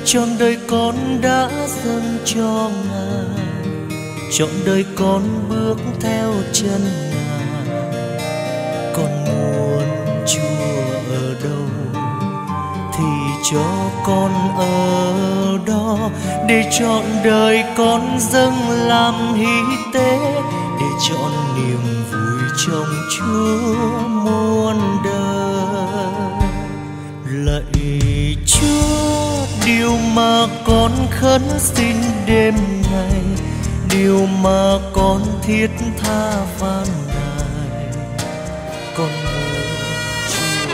trọn đời con đã dâng cho Ngài, trọn đời con bước theo chân Ngài. Con muốn Chúa ở đâu thì cho con ở đó, để trọn đời con dâng làm hy tế, để trọn niềm vui trong Chúa muôn đời. Lạy Chúa, điều mà con khấn xin đêm ngày, điều mà con thiết tha van nài, con muốn Chúa.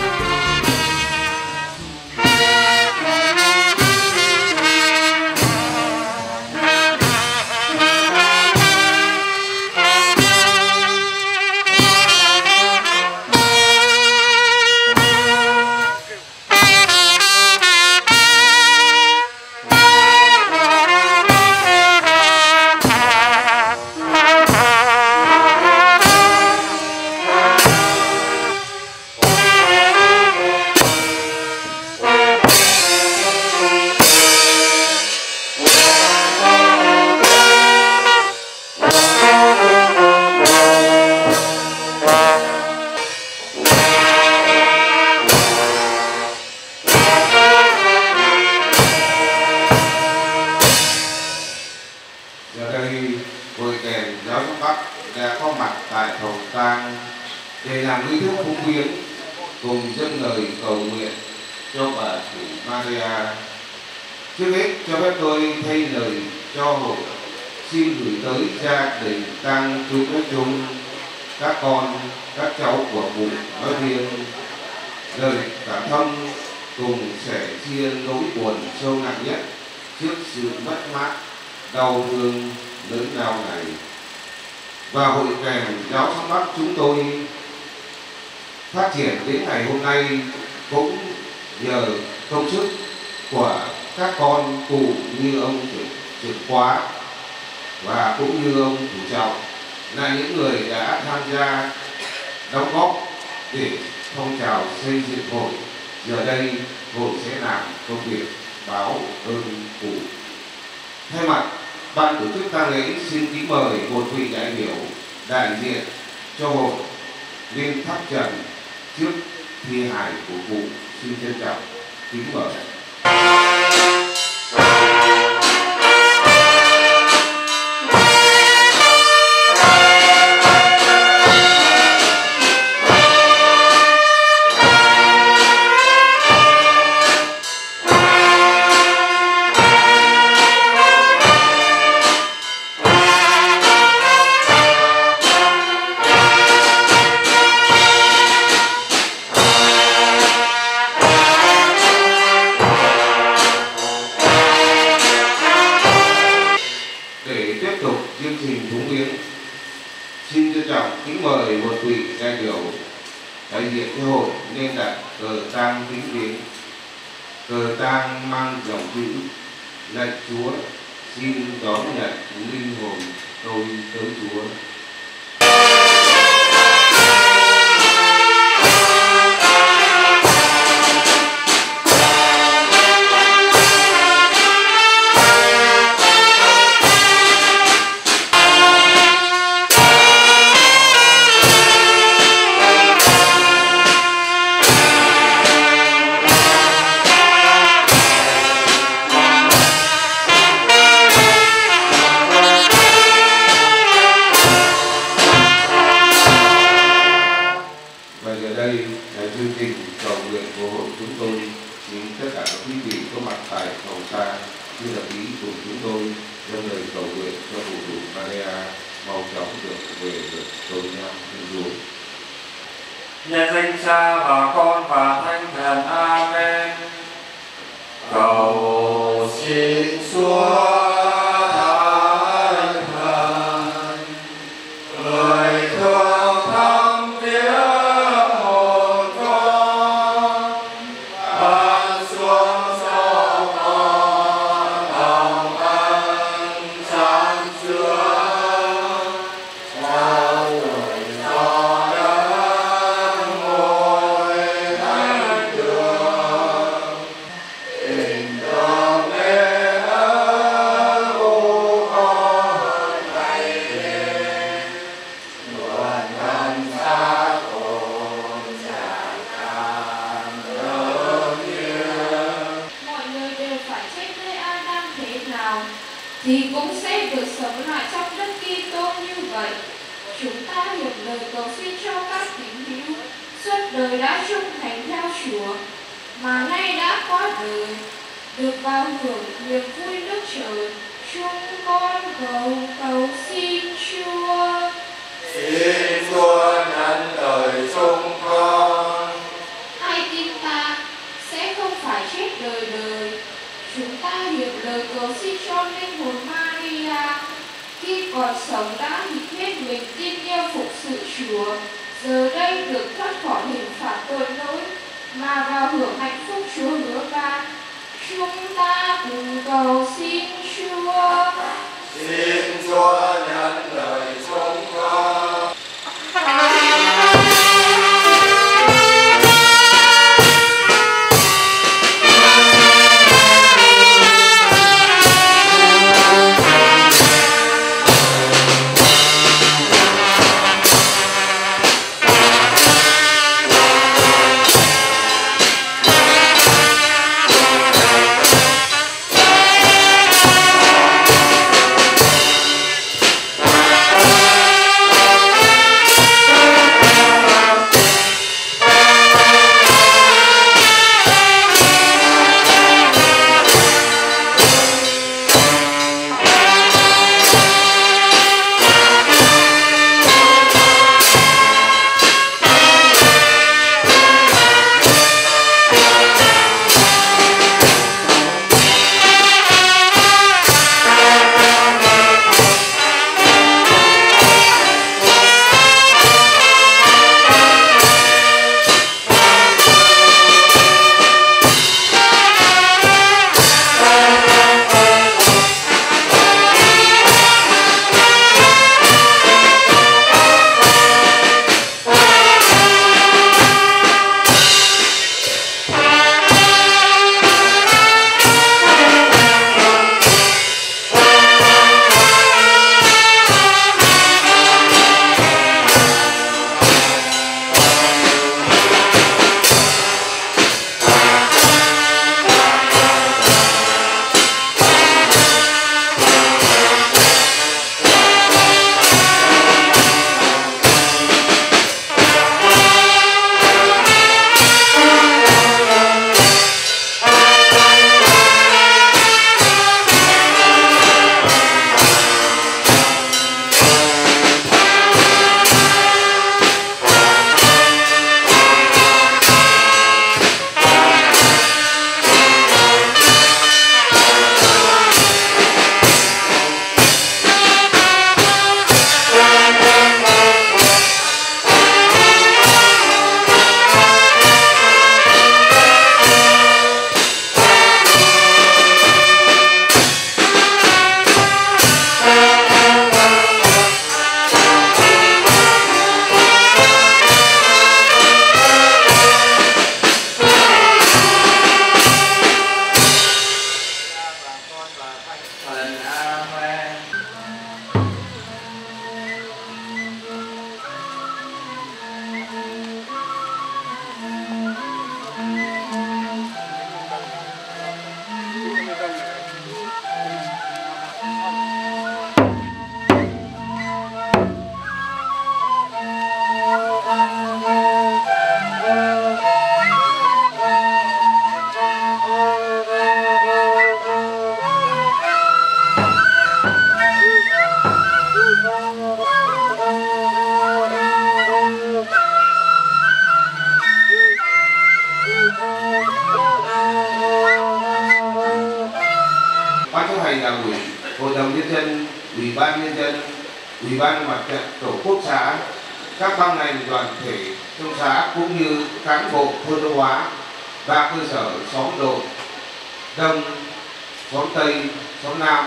Giờ đây hội kèn giáo xứ Bắc đã có mặt tại thầu tang để làm nghi thức phụng viếng cùng dâng lời cầu nguyện cho bà chủ Maria. Trước hết cho phép tôi thay lời cho hội xin gửi tới gia đình tang chú nói chung, các con, các cháu của cụ nói riêng lời cảm thông cùng sẻ chia nỗi buồn sâu nặng nhất trước sự mất mát đau thương lớn lao này. Và hội kèn giáo xứ Bắc chúng tôi phát triển đến ngày hôm nay cũng nhờ công sức của các con cụ như ông trưởng khóa và cũng như ông chủ trọng, là những người đã tham gia đóng góp để phong trào xây dựng hội. Giờ đây hội sẽ làm công việc báo ơn cụ. Thay mặt ban tổ chức tang lễ xin kính mời một vị đại biểu đại diện cho hội lên thắp trần trước thi hài của cụ. Xin trân trọng kính mời. Xin trân trọng kính mời một vị đại biểu đại diện cho hội nên đặt cờ tang kính viếng. Cờ tang mang dòng chữ: lạy Chúa, xin đón nhận linh hồn tôi tới Chúa. Chương trình cầu nguyện của hội chúng tôi xin tất cả các quý vị có mặt tại phòng tang như là ý cùng chúng tôi dâng lời cầu nguyện cho phù chủ Maria mau chóng được về được tôi nhau thiên Chúa. Nhân danh Cha và Con và Thánh Thần. Amen. Cầu xin Chúa Hãy subscribe cho kênh Ghiền Mì Gõ để không bỏ lỡ mà nay đã qua đời, được vào hưởng niềm vui nước trời. Chúng con cầu xin Chúa. Xin Chúa nhận lời chúng con. Ai tin ta sẽ không phải chết đời đời. Chúng ta hiệp lời cầu xin cho linh hồn Maria, khi còn sống đã hít hết mình tin yêu phục sự Chúa, giờ đây được thoát khỏi hình phạt tội lỗi mà vào hưởng hạnh phúc Chúa hứa ban. Chúng ta cùng cầu xin Chúa. Xin Chúa nhận lời chúng con. Hội đồng nhân dân, Ủy ban nhân dân, Ủy ban Mặt trận Tổ quốc xã, các ban ngành đoàn thể trong xã cũng như cán bộ thôn Đông Hóa và cơ sở xóm Đội Đông, xóm Tây, xóm Nam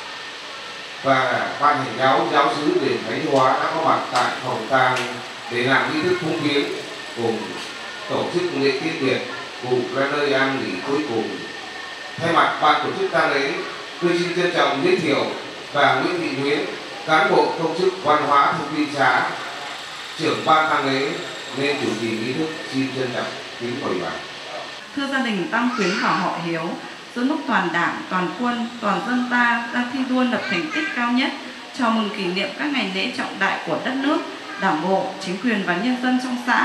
và ban hành giáo xứ đền Thánh Hóa đã có mặt tại phòng tang để làm nghi thức cúng viếng cùng tổ chức lễ tiễn biệt cùng ra nơi an nghỉ cuối cùng. Thay mặt ban tổ chức tang lễ, tôi xin trân trọng giới thiệu bà Nguyễn Thị Nguyễn, cán bộ công chức văn hóa thông tin xã, trưởng ban tang lễ nên chủ trì nghi thức. Xin trân trọng kính mời bà. Thưa gia đình Tam Quyến và họ Hiếu, giữa lúc toàn đảng, toàn quân, toàn dân ta đang thi đua lập thành tích cao nhất, chào mừng kỷ niệm các ngày lễ trọng đại của đất nước, Đảng bộ, chính quyền và nhân dân trong xã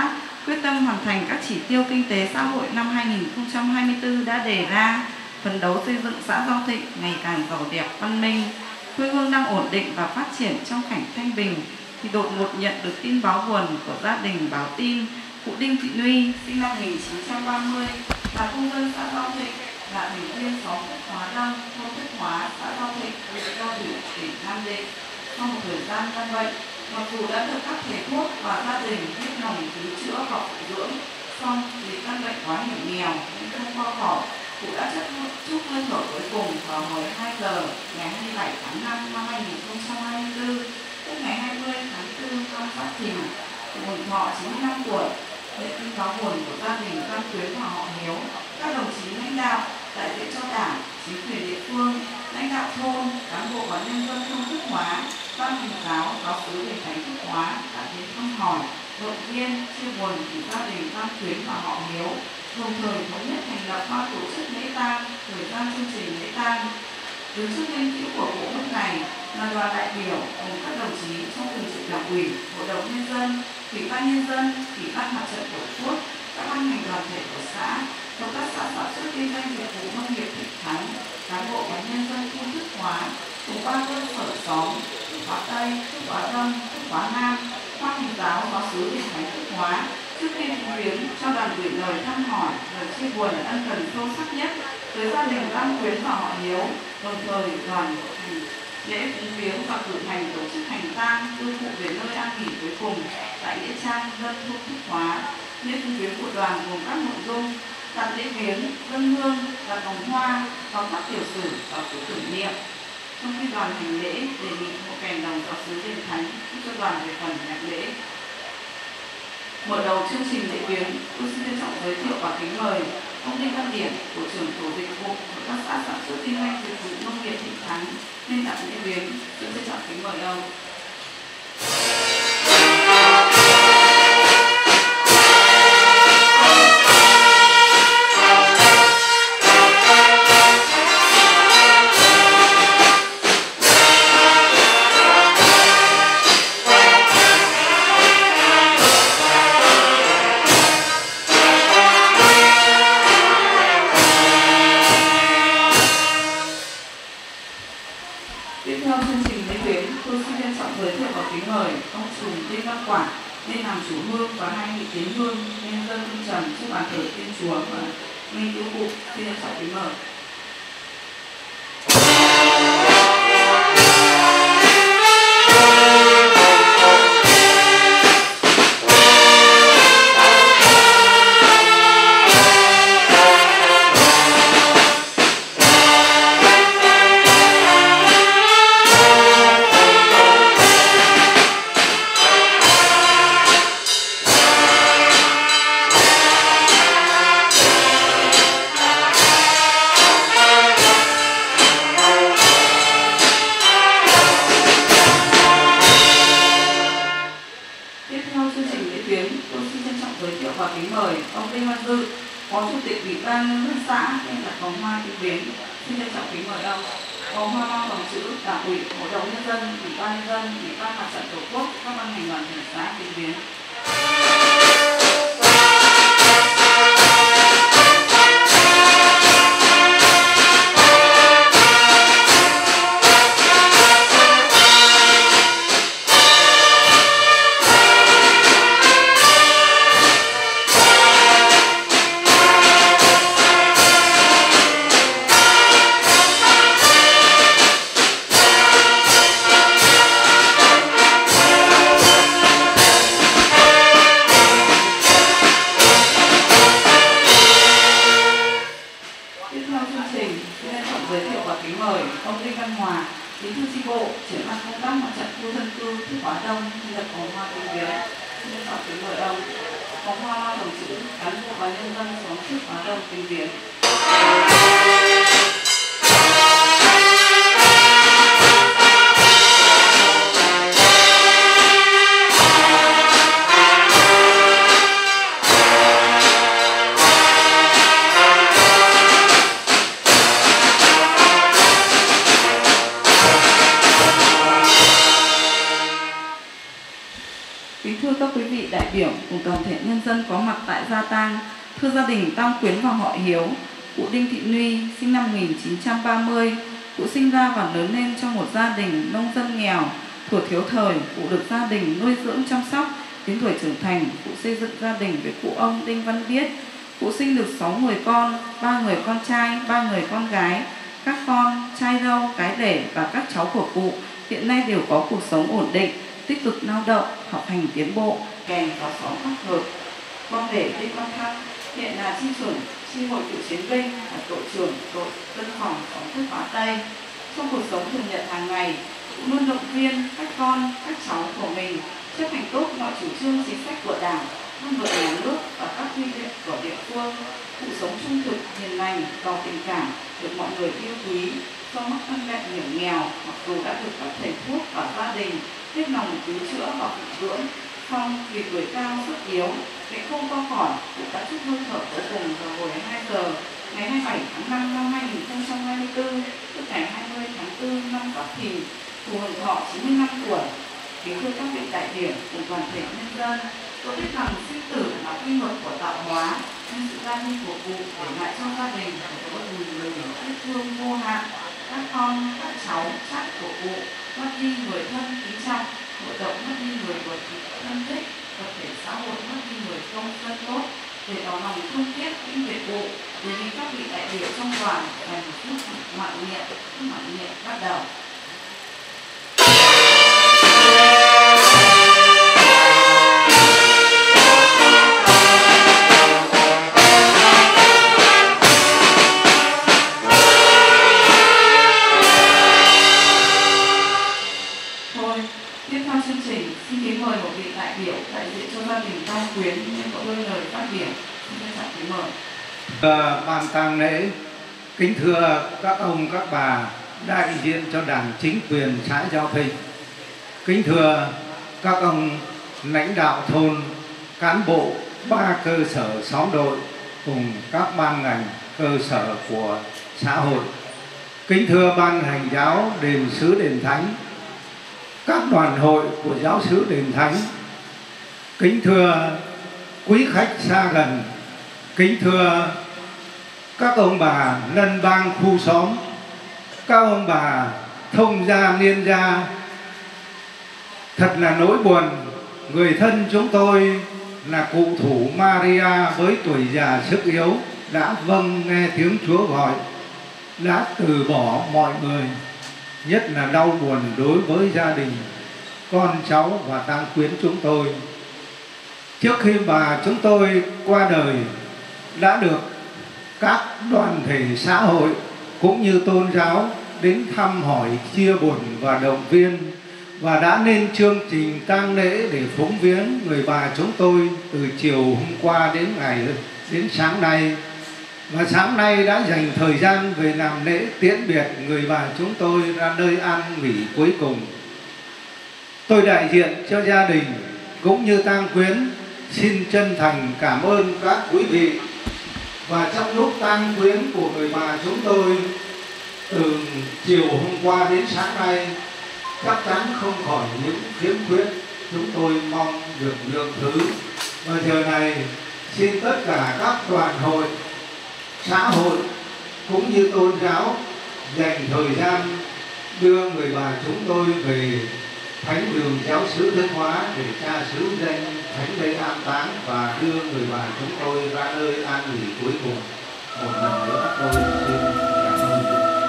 quyết tâm hoàn thành các chỉ tiêu kinh tế xã hội năm 2024 đã đề ra, phấn đấu xây dựng xã Giao Thịnh ngày càng giàu đẹp văn minh, quê hương đang ổn định và phát triển trong cảnh thanh bình, thì đột ngột nhận được tin báo buồn của gia đình báo tin cụ Đinh Thị Nuy, sinh năm 1930, là công dân xã Giao Thịnh, là thành viên xóm Phúc Hóa Đông, thôn Phúc Hóa, xã Giao Thịnh, huyện Giao Thủy, tỉnh Nam Định. Sau một thời gian căn bệnh, mặc dù đã được các thầy thuốc và gia đình hết lòng cứu chữa và phụng dưỡng, song vì căn bệnh quá hiểm nghèo nên không qua khỏi, cụ đã chút hơi thở cuối cùng vào hồi 2 giờ ngày 27 tháng 5 năm 2024, tức ngày 20 tháng 4 năm Giáp Thìn, mừng thọ 95 tuổi. Lễ tin báo buồn của gia đình Văn Tuyến và họ Hiếu, các đồng chí lãnh đạo, đại diện cho Đảng, chính quyền địa phương, lãnh đạo thôn, cán bộ và nhân dân thôn Phúc Hóa, ban hành giáo, giáo sứ Đền Thánh Phúc Hóa đã đến thăm hỏi, động viên, chia buồn cùng gia đình Văn Tuyến và họ Hiếu, đồng thời thống nhất thành lập ban tổ chức lễ tang, thời gian chương trình lễ tang. Đứng trước linh cữu của bộ lúc này là đoàn đại biểu cùng các đồng chí trong thường trực Đảng ủy, Hội đồng nhân dân, Ủy ban nhân dân, Ủy ban Mặt trận Tổ quốc, các ban ngành đoàn thể của xã, hợp tác xã sản xuất kinh doanh dịch vụ nông nghiệp Thịnh Thắng, cán bộ và nhân dân thôn Phúc Hóa, cùng ba cơ sở xóm Phúc Hóa Tây, Phúc Hóa Đông, Phúc Hóa Nam, ban hành giáo, giáo sứ Đền Thánh Phúc Hóa. Trước khi phụng viếng, cho đoàn gửi lời thăm hỏi, lời chia buồn ân cần sâu sắc nhất tới gia đình Văn Tuyến và họ Hiếu, đồng thời đoàn lễ phụng viếng và cử hành tổ chức hành tang đưa cụ về nơi an nghỉ cuối cùng tại nghĩa trang dân thôn Phúc Hóa. Lễ phụng viếng của đoàn gồm các nội dung đặt lễ viếng, dâng hương, đặt vòng hoa, tóm tắt tiểu sử và số tưởng niệm. Trong khi đoàn hành lễ, đề nghị hộ kèn đồng giáo sứ Đền Thánh giúp cho đoàn về phần nhạc lễ. Mở đầu chương trình lễ viếng, tôi xin trân trọng giới thiệu và kính mời ông Đinh Văn Điển, Tổ trưởng Tổ dịch vụ của các xã sản xuất kinh doanh dịch vụ nông nghiệp Thịnh Thắng lên đặt lễ viếng. Xin trân trọng kính mời ông. Nên làm chủ hương và hai vị tiến hương nhân dân hương trầm trước bàn thờ Thiên Chúa và nguyên cứu cụ. Xin trân trọng kính mời. toàn thể nhân dân có mặt tại gia tang. Thưa gia đình Tam Quyến và họ Hiếu, cụ Đinh Thị Nuy sinh năm 1930, cụ sinh ra và lớn lên trong một gia đình nông dân nghèo. Thuở thiếu thời, cụ được gia đình nuôi dưỡng chăm sóc. Đến tuổi trưởng thành, cụ xây dựng gia đình với cụ ông Đinh Văn Biết. Cụ sinh được 6 người con, 3 người con trai, 3 người con gái. Các con, trai dâu, cái rể và các cháu của cụ hiện nay đều có cuộc sống ổn định, tích cực lao động, học hành tiến bộ. Kèm có 6 các hợp. Con rể Đinh Văn Thăng hiện là chi trưởng chi hội cựu chiến binh và đội trưởng đội dân phòng xóm Thức Hóa Tây. Trong cuộc sống thường nhật hàng ngày, cụ luôn động viên các con, các cháu của mình chấp hành tốt mọi chủ trương chính sách của Đảng, pháp luật nhà nước và các quy định của địa phương. Cụ sống trung thực, hiền lành, giàu tình cảm, được mọi người yêu quý. Do mắc căn bệnh hiểm nghèo, mặc dù đã được các thầy thuốc và gia đình hết lòng cứu chữa và phục dưỡng, song vì tuổi cao sức yếu, để không qua khỏi, cụ đã chút hơi thở cuối cùng vào hồi 2 giờ ngày 27 tháng 5 năm 2024, tức ngày 20 tháng 4 năm Giáp Thìn, cụ hưởng thọ 95 tuổi. Kính thưa các vị đại biểu cùng toàn thể nhân dân, tôi biết rằng sinh tử là quy luật của tạo hóa, nhưng sự ra đi của cụ để lại cho gia đình một người yêu thương vô hạn. Các con, các cháu, chắc của cụ mất đi người thân quý trọng, hội động mất đi người của thân thích, tập thể xã hội mất đi người công dân tốt. Để tỏ lòng thương tiếc những việc vụ, đề nghị các vị đại biểu trong đoàn dành một phút mặc niệm bắt đầu. Xin kính mời một vị đại biểu đại diện cho gia đình Tam Quyến nhưng có đôi lời phát biểu. Xin trân trọng kính mời. Ban tang lễ, kính thưa các ông các bà đại diện cho Đảng chính quyền xã Giao Thịnh, kính thưa các ông lãnh đạo thôn, cán bộ 3 cơ sở xóm đội cùng các ban ngành cơ sở của xã hội, kính thưa ban hành giáo đền xứ đền thánh, các đoàn hội của giáo xứ đền thánh, kính thưa quý khách xa gần, kính thưa các ông bà lân bang khu xóm, các ông bà thông gia niên gia. Thật là nỗi buồn, người thân chúng tôi là cụ thủ Maria với tuổi già sức yếu đã vâng nghe tiếng Chúa gọi, đã từ bỏ mọi người. Nhất là đau buồn đối với gia đình, con cháu và tang quyến chúng tôi. Trước khi bà chúng tôi qua đời, đã được các đoàn thể xã hội cũng như tôn giáo đến thăm hỏi, chia buồn và động viên, và đã lên chương trình tang lễ để phúng viếng người bà chúng tôi từ chiều hôm qua đến sáng nay. Và sáng nay đã dành thời gian về làm lễ tiễn biệt người bà chúng tôi ra nơi an nghỉ cuối cùng. Tôi đại diện cho gia đình cũng như tang quyến xin chân thành cảm ơn các quý vị. Và trong lúc tang quyến của người bà chúng tôi từ chiều hôm qua đến sáng nay chắc chắn không khỏi những khiếm khuyết, chúng tôi mong được lượng thứ. Và giờ này xin tất cả các đoàn hội, xã hội cũng như tôn giáo dành thời gian đưa người bà chúng tôi về thánh đường giáo xứ Thức Hóa để cha xứ danh thánh lễ an táng và đưa người bà chúng tôi ra nơi an nghỉ cuối cùng. Một lần nữa tôi xin cảm ơn.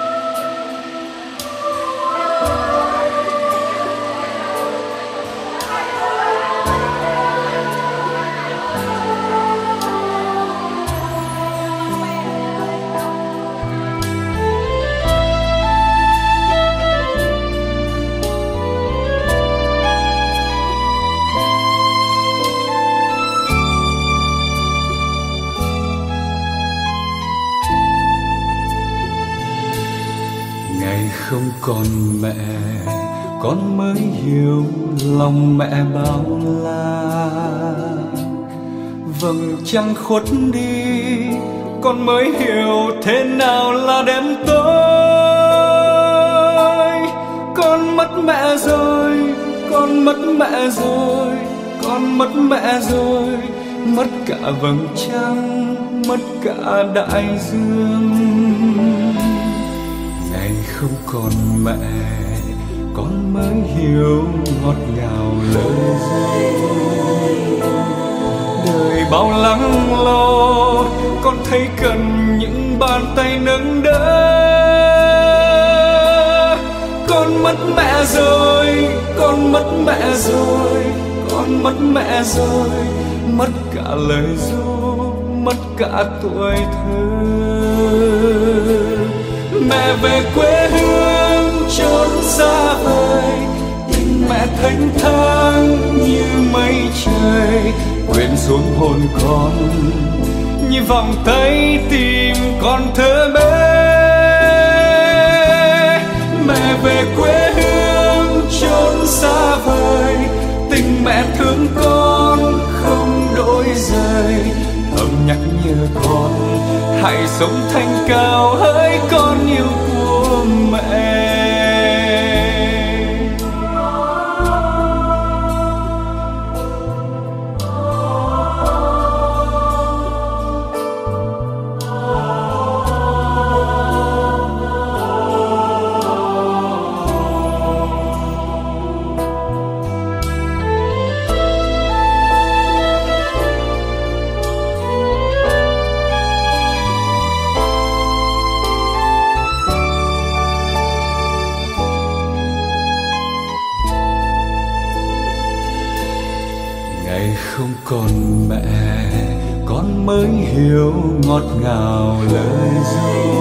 Không còn mẹ, con mới hiểu lòng mẹ bao la. Vầng trăng khuất đi, con mới hiểu thế nào là đêm tối. Con mất mẹ rồi, con mất mẹ rồi, con con mất mẹ rồi, mất cả vầng trăng, mất cả đại dương. Ngày không còn mẹ, con mới hiểu ngọt ngào lời ru. Đời bao lắng lo, con thấy cần những bàn tay nâng đỡ. Con mất mẹ rồi, con mất mẹ rồi, con mất mẹ rồi, mất cả lời ru, mất cả tuổi thơ. Mẹ về quê hương chốn xa vời, tình mẹ thênh thang như mây trời, quyện xuống hồn con như vòng tay tìm con thơ bé. Mẹ về quê hương chốn xa vời, tình mẹ thương con không đổi rời, thầm nhắc nhở con hãy sống thanh cao hỡi con yêu của mẹ. Không còn mẹ, con mới hiểu ngọt ngào lời ru.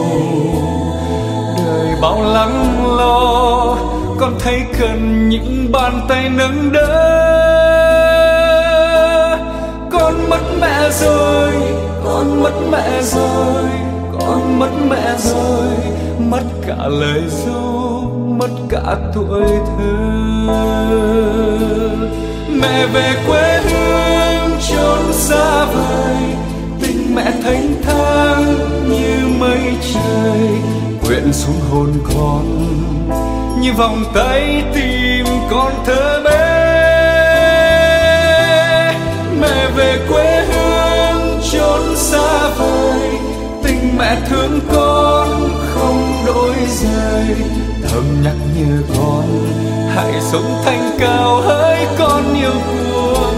Đời bao lắng lo, con thấy cần những bàn tay nâng đỡ. Con mất mẹ rồi, con mất mẹ rồi, con mất mẹ rồi, mất cả lời ru, mất cả tuổi thơ. Mẹ về quê hương chốn xa vời, tình mẹ thênh thang như mây trời, quyện xuống hồn con như vòng tay tìm con thơ bé. Mẹ về quê hương chốn xa vời, tình mẹ thương con không đổi rời, thầm nhắc nhở con hãy sống thanh cao hỡi con yêu của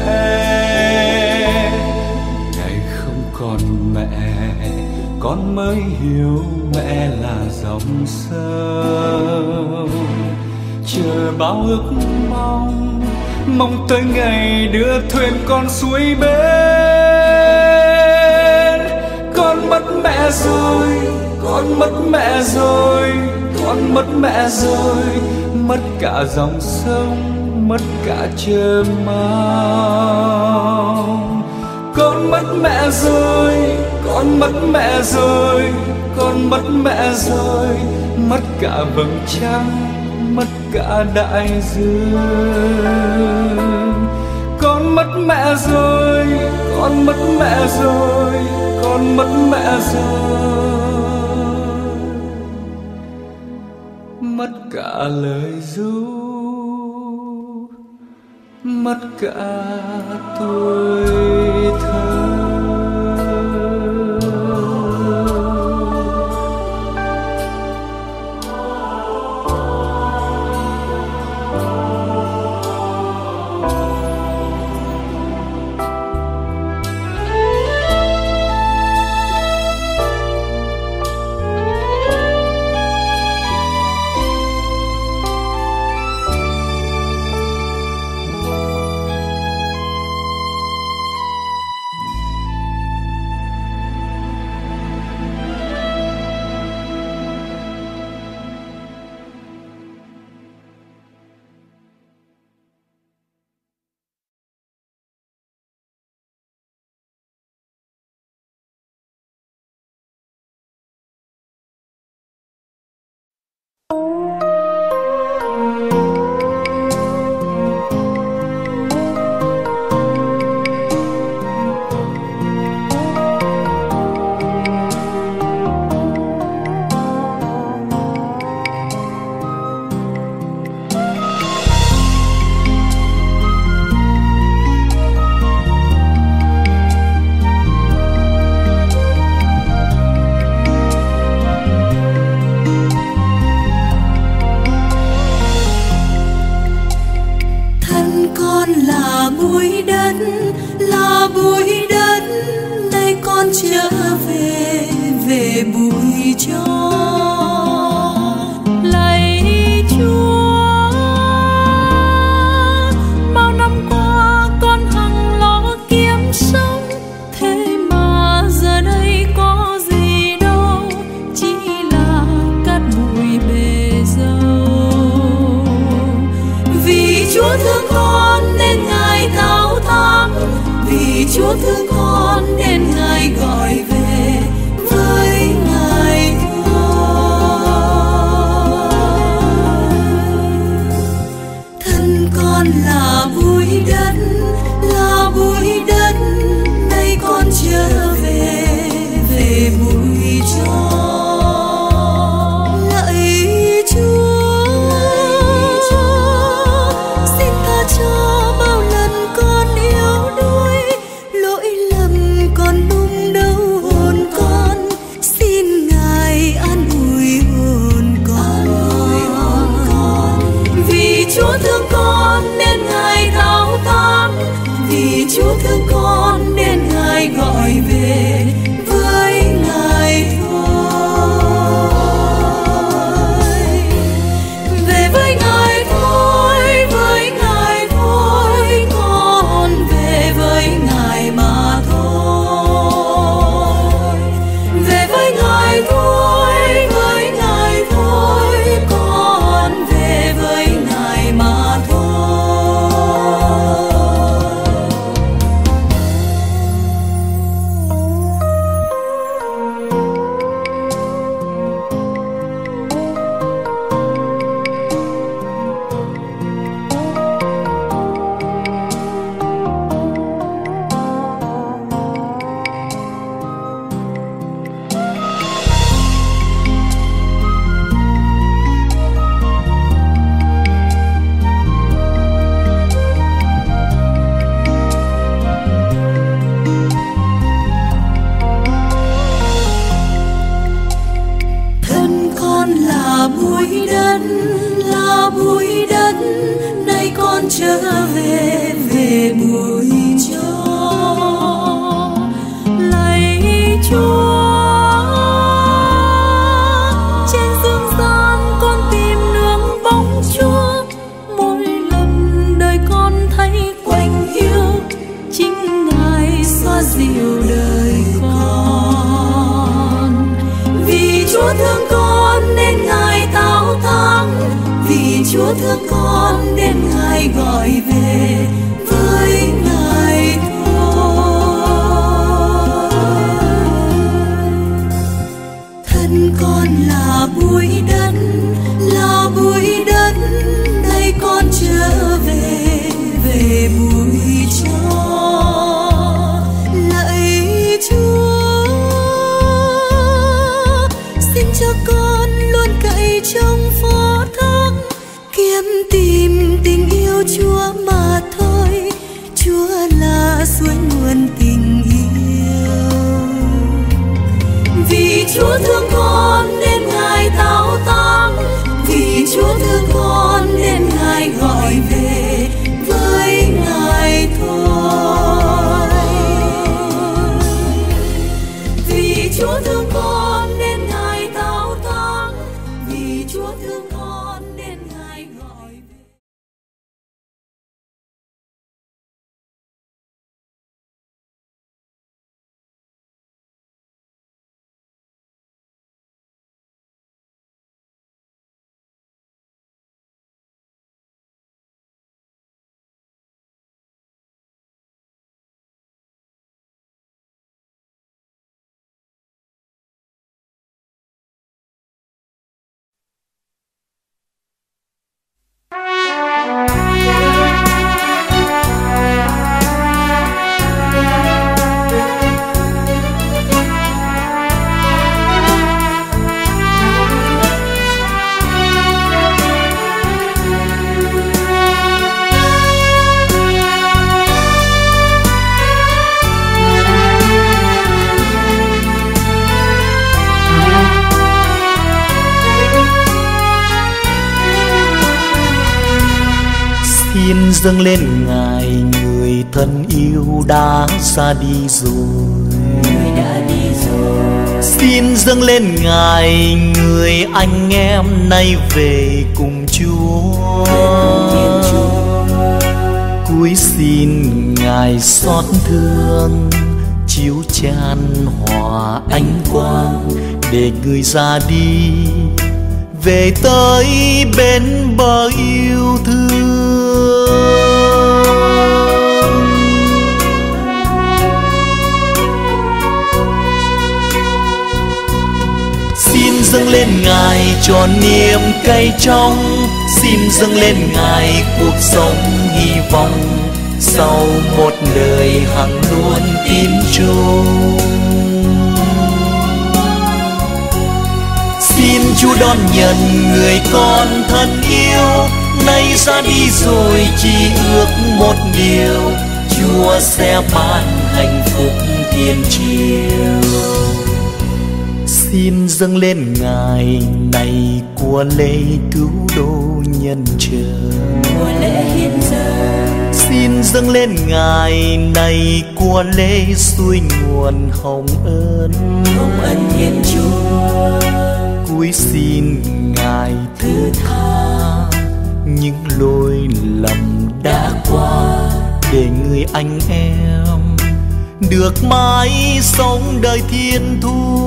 mẹ. Ngày không còn mẹ, con mới hiểu mẹ là dòng sông, chờ bao ước mong, mong tới ngày đưa thuyền con xuôi bên. Con mất mẹ rồi, con mất mẹ rồi, con mất mẹ rồi, mất cả dòng sông, mất cả chờ mong. Con mất mẹ rồi, con mất mẹ rồi, con mất mẹ rồi, mất cả vầng trăng, mất cả đại dương. Con mất mẹ rồi, con mất mẹ rồi, con mất mẹ rồi, mất cả lời ru, mất cả tuổi thơ. trở về về bụi cho. Lạy Chúa, bao năm qua con hằng lo kiếm sống, thế mà giờ đây có gì đâu, chỉ là cát bụi bề dâu. Vì Chúa thương con nên Ngài thao thác, vì Chúa thương con nên Ngài gọi về với Ngài thôi. Thân con là bụi đất, là bụi đất, nay con trở về về bụi cho. Lạy Chúa, xin tha cho bao lần con yếu đuối, lỗi lầm còn nung đau hồn con, xin Ngài an ủi hồn con. Vì Chúa thương con nên Ngài thao thác, vì Chúa thương con nên Ngài gọi về với Ngài thôi. Về với Ngài thôi, với Ngài thôi, con về với Ngài mà thôi. Về với Ngài thôi, với Ngài thôi, con về với Ngài mà thôi. Thân con là bụi đất, là bụi đất, nay con trở về về bụi cho. Lạy Chúa, trên dương gian con tìm nương bóng Chúa, mỗi lần đời con thấy quạnh hiu, chính Ngài xoa dịu đời con. Vì Chúa thương con nên Ngài thao thác, vì Chúa thương con nên Ngài gọi về với Ngài thôi. Thân con là bụi đất, là bụi đất, nay con trở về về bụi cho. Lạy Chúa, xin cho con luôn cậy trong phó thác, kiếm tìm tình yêu Chúa mà thôi. Chúa là suối nguồn tình yêu. Vì Chúa thương con nên Ngài thao thác, vì Chúa thương con nên Ngài gọi về với Ngài thôi. Vì Chúa thương con nên Ngài thao thác, vì Chúa thương con nên Ngài gọi về. xin dâng lên Ngài người thân yêu đã ra đi rồi. Người đã đi rồi. Xin dâng lên Ngài người anh em nay về cùng Chúa. Cúi xin Ngài xót thương, chiếu chan hòa ánh quang để người ra đi về tới bên bờ yêu thương. Xin dâng lên Ngài cho niềm cay trong, xin dâng lên Ngài cuộc sống hy vọng sau một đời hằng luôn tin chung. Xin Chúa đón nhận người con thân yêu, nay ra đi rồi chỉ ước một điều, Chúa sẽ ban hạnh phúc thiên chiều. Xin dâng lên Ngài này của lễ cứu độ nhân trời, của lễ hiến dâng. Xin dâng lên Ngài này của lễ suối nguồn hồng ân, hồng ân Thiên Chúa. Cúi xin Ngài thứ tha những lỗi lầm đã qua, để người anh em được mãi sống đời thiên thu.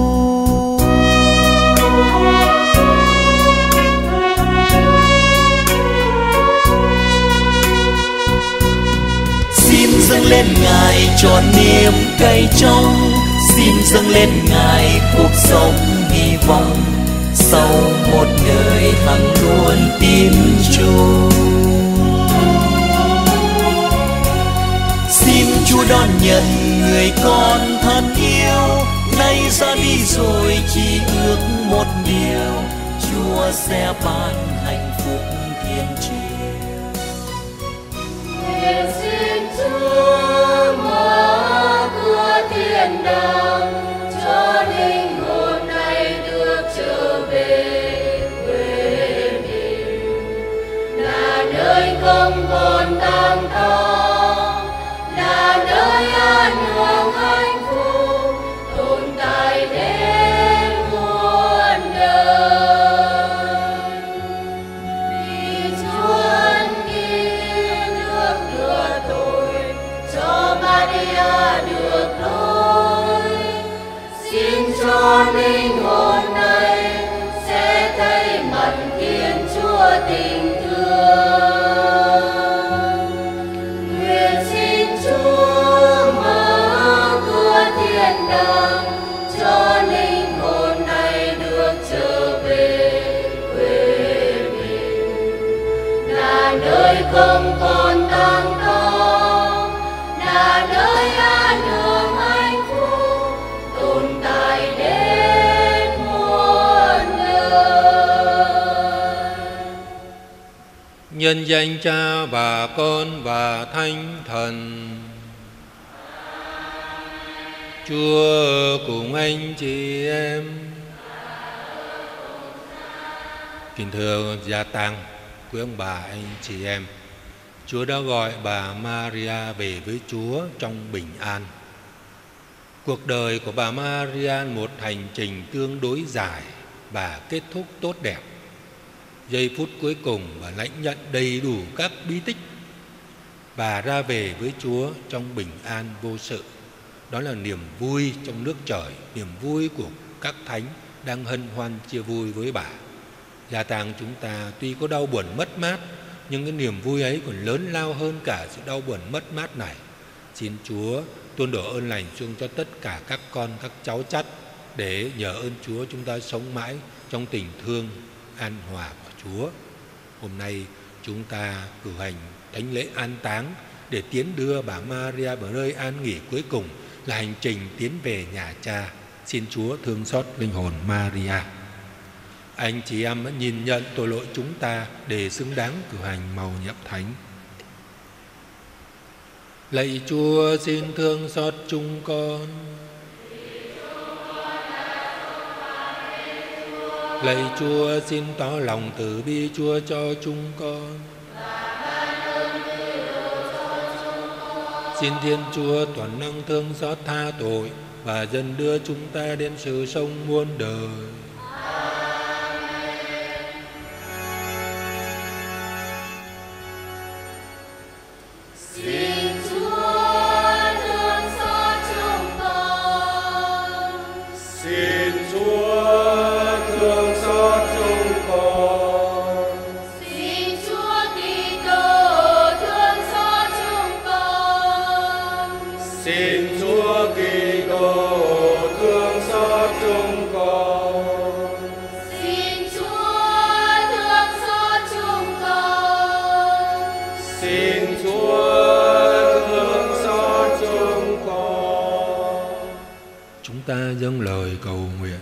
Xin dâng lên Ngài cho niềm cay trong, xin dâng lên Ngài cuộc sống hy vọng sau một đời hằng luôn tin chung. Xin Chúa đón nhận người con thân yêu, nay ra đi rồi chỉ ước một điều, Chúa sẽ ban hạnh phúc thiên chiều. Nguyện xin Chúa mở cửa thiên đàng cho linh hồn này được trở về quê mình, là nơi không còn tang thương, là nơi an hưởng hạnh phúc tồn tại đến muôn đời. Vì Chúa ân nghĩa nước đưa tội cho Maria được lối, xin cho linh hồn này sẽ thấy mặt Thiên Chúa tình thương. Nguyện xin Chúa mở cửa thiên đàng cho linh hồn này được trở về quê mình, là nơi không còn tang thương, là nơi an hưởng hạnh phúc tồn tại đến muôn đời. Nhân danh Cha và Con và Thánh Thần. Chúa cùng anh chị em. Kính thưa gia tăng, quý ông bà, anh chị em, Chúa đã gọi bà Maria về với Chúa trong bình an. Cuộc đời của bà Maria một hành trình tương đối dài và kết thúc tốt đẹp. Giây phút cuối cùng bà lãnh nhận đầy đủ các bí tích. Bà ra về với Chúa trong bình an vô sự. Đó là niềm vui trong nước trời, niềm vui của các thánh đang hân hoan chia vui với bà. Gia tàng chúng ta tuy có đau buồn mất mát, nhưng cái niềm vui ấy còn lớn lao hơn cả sự đau buồn mất mát này. Xin Chúa tuôn đổ ơn lành xuống cho tất cả các con, các cháu chắt, để nhờ ơn Chúa chúng ta sống mãi trong tình thương an hòa của Chúa. Hôm nay chúng ta cử hành thánh lễ an táng để tiến đưa bà Maria vào nơi an nghỉ cuối cùng, là hành trình tiến về nhà Cha. Xin Chúa thương xót linh hồn Maria. Anh chị em đã nhìn nhận tội lỗi chúng ta để xứng đáng cử hành mầu nhiệm thánh. Lạy Chúa, xin thương xót chúng con. Lạy Chúa, xin tỏ lòng từ bi Chúa cho chúng con. Xin Thiên Chúa toàn năng thương xót tha tội và dần đưa chúng ta đến sự sống muôn đời. Xin Chúa thương xót chúng con. Xin Chúa thương xót chúng con. Xin Chúa Kitô thương xót chúng con. Xin Chúa Kitô thương xót chúng con. Xin Chúa thương xót chúng con. Xin Chúa thương xót chúng con. Chúng ta dâng lời cầu nguyện.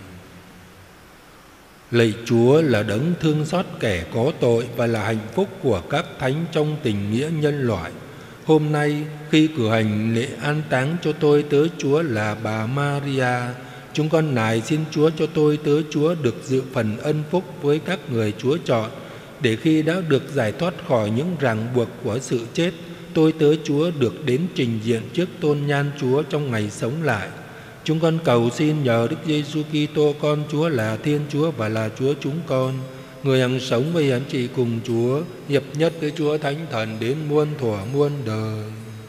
Lạy Chúa là đấng thương xót kẻ có tội và là hạnh phúc của các thánh trong tình nghĩa nhân loại. Hôm nay khi cử hành lễ an táng cho tôi tớ Chúa là bà Maria, chúng con nài xin Chúa cho tôi tớ Chúa được dự phần ân phúc với các người Chúa chọn, để khi đã được giải thoát khỏi những ràng buộc của sự chết, tôi tớ Chúa được đến trình diện trước tôn nhan Chúa trong ngày sống lại. Chúng con cầu xin nhờ Đức Giêsu Kitô con Chúa là Thiên Chúa và là Chúa chúng con, người hằng sống và hiển trị cùng Chúa, hiệp nhất với Chúa Thánh Thần đến muôn thuở muôn đời.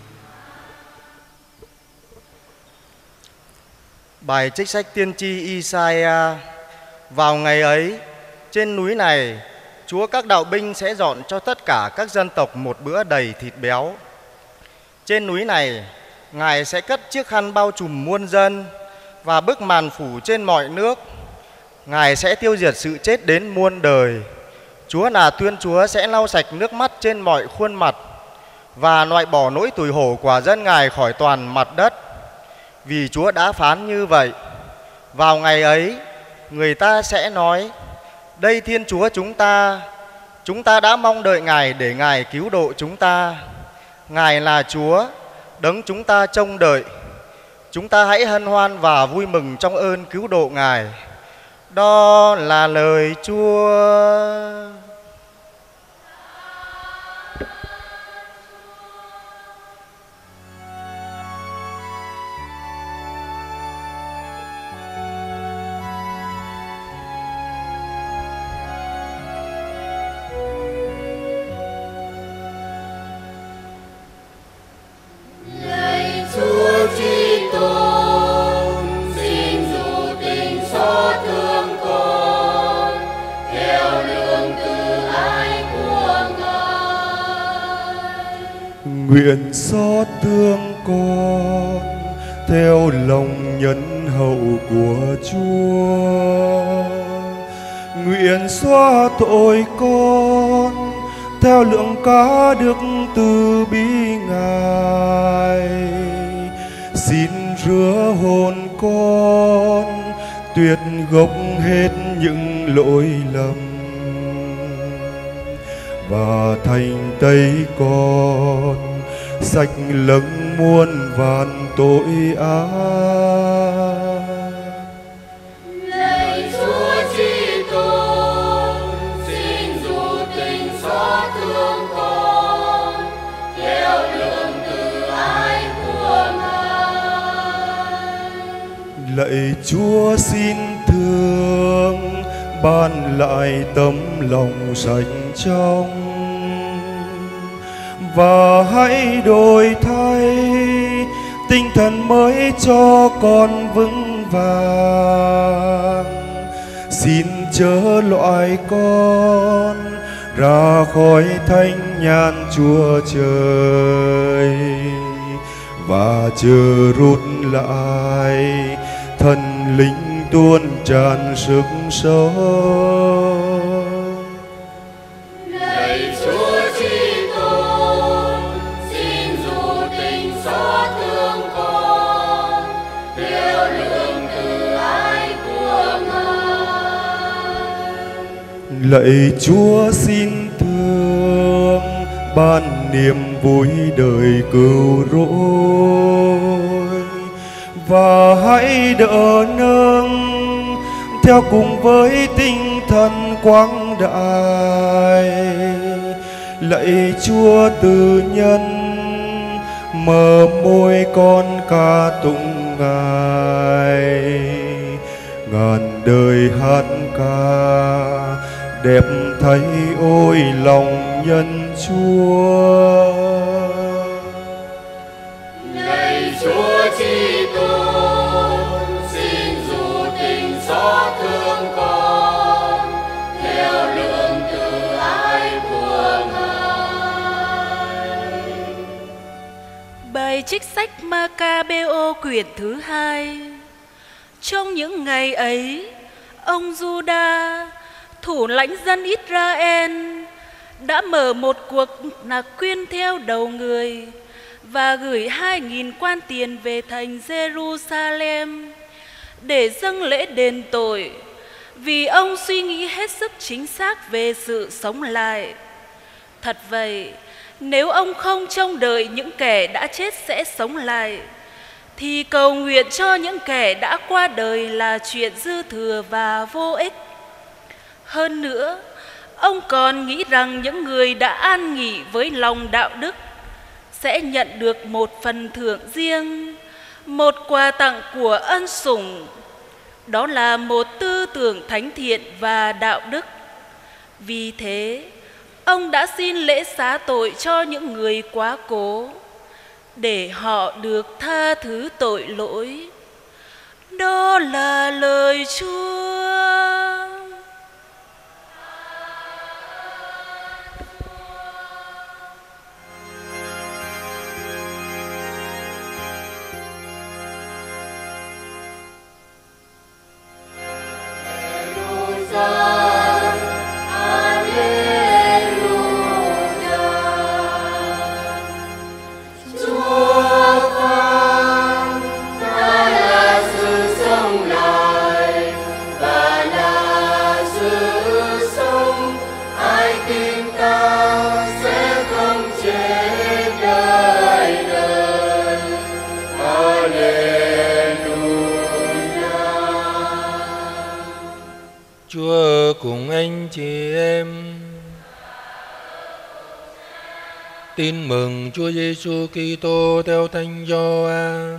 Bài trích sách tiên tri Isaiah. Vào ngày ấy, trên núi này, Chúa các đạo binh sẽ dọn cho tất cả các dân tộc một bữa đầy thịt béo. Trên núi này, Ngài sẽ cất chiếc khăn bao trùm muôn dân và bức màn phủ trên mọi nước. Ngài sẽ tiêu diệt sự chết đến muôn đời. Chúa là Thiên Chúa sẽ lau sạch nước mắt trên mọi khuôn mặt và loại bỏ nỗi tủi hổ của dân Ngài khỏi toàn mặt đất. Vì Chúa đã phán như vậy. Vào ngày ấy, người ta sẽ nói: đây Thiên Chúa chúng ta đã mong đợi Ngài để Ngài cứu độ chúng ta. Ngài là Chúa, đấng chúng ta trông đợi. Chúng ta hãy hân hoan và vui mừng trong ơn cứu độ Ngài. Đó là lời Chúa. Lạy Chúa Kitô, xin dù tình xót thương con theo lương từ ái của Ngài. Nguyện xót thương con theo lòng nhân hậu của Chúa. Nguyện xóa tội con theo lượng cá đức từ bi Ngài. Xin rửa hồn con tuyệt gốc hết những lỗi lầm và thành tẩy con sạch lẫn muôn vàn tội ác. Lạy Chúa Kitô, xin dù tình xót thương con theo lượng từ ái của Ngài. Lạy Chúa xin thương ban lại tấm lòng sạch trong và hãy đổi thay tinh thần mới cho con vững vàng. Xin chớ loại con ra khỏi thánh nhàn Chúa Trời và chớ rút lại thần linh tuôn tràn sức sống. Lạy Chúa Kitô, xin dù tình xót thương con theo lượng từ ái của Ngài. Lạy Chúa xin thương ban niềm vui đời cứu rỗi và hãy đỡ nâng theo cùng với tinh thần quang đại. Lạy Chúa từ nhân mờ môi con ca tụng Ngài. Ngàn đời hát ca đẹp thấy ôi lòng nhân Chúa. Này Chúa Kitô, xin dù tình xót thương con theo lượng từ ái của Ngài. Bài trích sách Maccabeô quyển thứ 2. Trong những ngày ấy, ông Giuđa, thủ lãnh dân Israel, đã mở một cuộc nạp quyên theo đầu người và gửi 2.000 quan tiền về thành Jerusalem để dâng lễ đền tội, vì ông suy nghĩ hết sức chính xác về sự sống lại. Thật vậy, nếu ông không trông đợi những kẻ đã chết sẽ sống lại, thì cầu nguyện cho những kẻ đã qua đời là chuyện dư thừa và vô ích. Hơn nữa, ông còn nghĩ rằng những người đã an nghỉ với lòng đạo đức sẽ nhận được một phần thưởng riêng, một quà tặng của ân sủng. Đó là một tư tưởng thánh thiện và đạo đức. Vì thế, ông đã xin lễ xá tội cho những người quá cố, để họ được tha thứ tội lỗi. Đó là lời Chúa. Chúa cùng anh chị em. Tin mừng Chúa Giêsu Kitô theo Thánh Gioan.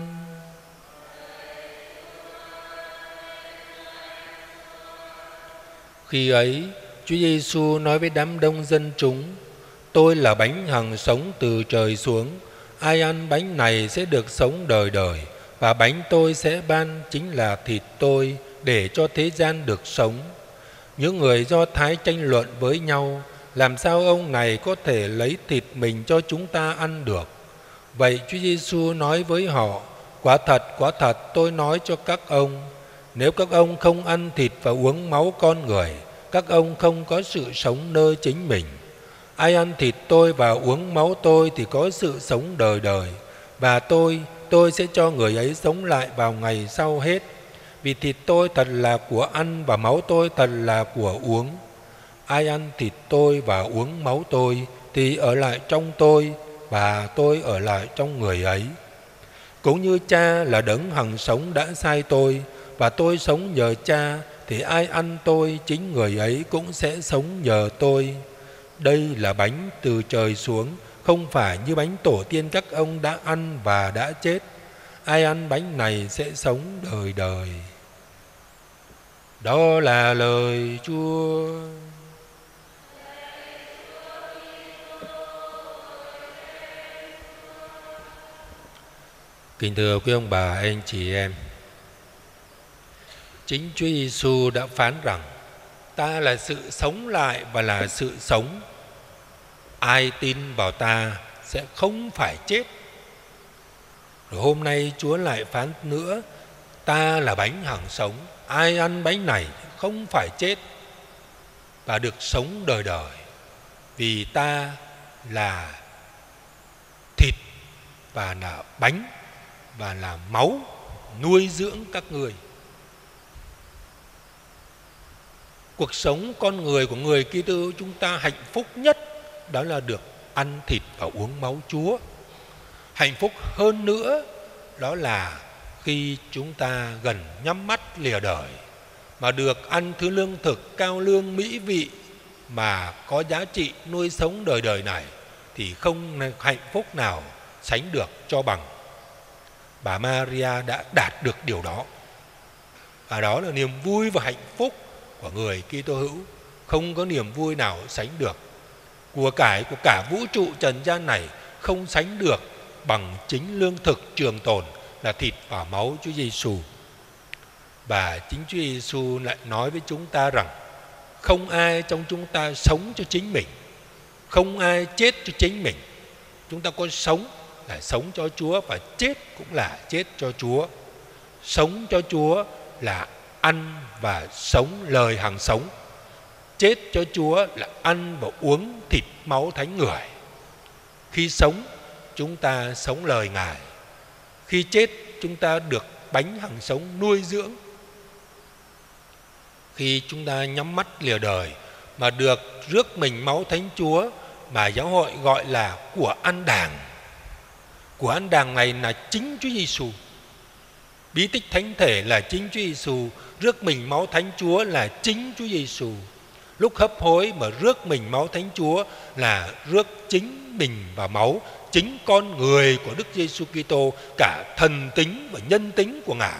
Khi ấy, Chúa Giêsu nói với đám đông dân chúng: Tôi là bánh hằng sống từ trời xuống. Ai ăn bánh này sẽ được sống đời đời, và bánh tôi sẽ ban chính là thịt tôi, để cho thế gian được sống. Những người Do Thái tranh luận với nhau, làm sao ông này có thể lấy thịt mình cho chúng ta ăn được? Vậy Chúa Giêsu nói với họ: quả thật tôi nói cho các ông, nếu các ông không ăn thịt và uống máu con người, các ông không có sự sống nơi chính mình. Ai ăn thịt tôi và uống máu tôi thì có sự sống đời đời, và tôi sẽ cho người ấy sống lại vào ngày sau hết. Vì thịt tôi thật là của ăn và máu tôi thật là của uống. Ai ăn thịt tôi và uống máu tôi thì ở lại trong tôi, và tôi ở lại trong người ấy. Cũng như Cha là đấng hằng sống đã sai tôi, và tôi sống nhờ Cha, thì ai ăn tôi chính người ấy cũng sẽ sống nhờ tôi. Đây là bánh từ trời xuống, không phải như bánh tổ tiên các ông đã ăn và đã chết. Ai ăn bánh này sẽ sống đời đời. Đó là lời Chúa. Kính thưa quý ông bà, anh chị em, chính Chúa Giêsu đã phán rằng ta là sự sống lại và là sự sống. Ai tin vào ta sẽ không phải chết. Rồi hôm nay Chúa lại phán nữa, ta là bánh hằng sống. Ai ăn bánh này không phải chết và được sống đời đời. Vì ta là thịt và là bánh và là máu nuôi dưỡng các người. Cuộc sống con người của người Kitô chúng ta hạnh phúc nhất đó là được ăn thịt và uống máu Chúa. Hạnh phúc hơn nữa đó là khi chúng ta gần nhắm mắt lìa đời mà được ăn thứ lương thực cao lương mỹ vị mà có giá trị nuôi sống đời đời này, thì không hạnh phúc nào sánh được cho bằng. Bà Maria đã đạt được điều đó. Và đó là niềm vui và hạnh phúc của người Kitô hữu. Không có niềm vui nào sánh được. Của cải của cả vũ trụ trần gian này không sánh được bằng chính lương thực trường tồn là thịt và máu Chúa Giêsu. Và chính Chúa Giêsu lại nói với chúng ta rằng không ai trong chúng ta sống cho chính mình, không ai chết cho chính mình. Chúng ta có sống là sống cho Chúa, và chết cũng là chết cho Chúa. Sống cho Chúa là ăn và sống lời hằng sống. Chết cho Chúa là ăn và uống thịt máu thánh người. Khi sống, chúng ta sống lời Ngài. Khi chết, chúng ta được bánh hằng sống nuôi dưỡng. Khi chúng ta nhắm mắt lìa đời mà được rước mình máu thánh Chúa mà giáo hội gọi là của ăn đàng. Của ăn đàng này là chính Chúa Giêsu. Bí tích thánh thể là chính Chúa Giêsu, rước mình máu thánh Chúa là chính Chúa Giêsu. Lúc hấp hối mà rước mình máu thánh Chúa là rước chính mình và máu, chính con người của Đức Giêsu Kitô, cả thần tính và nhân tính của Ngài.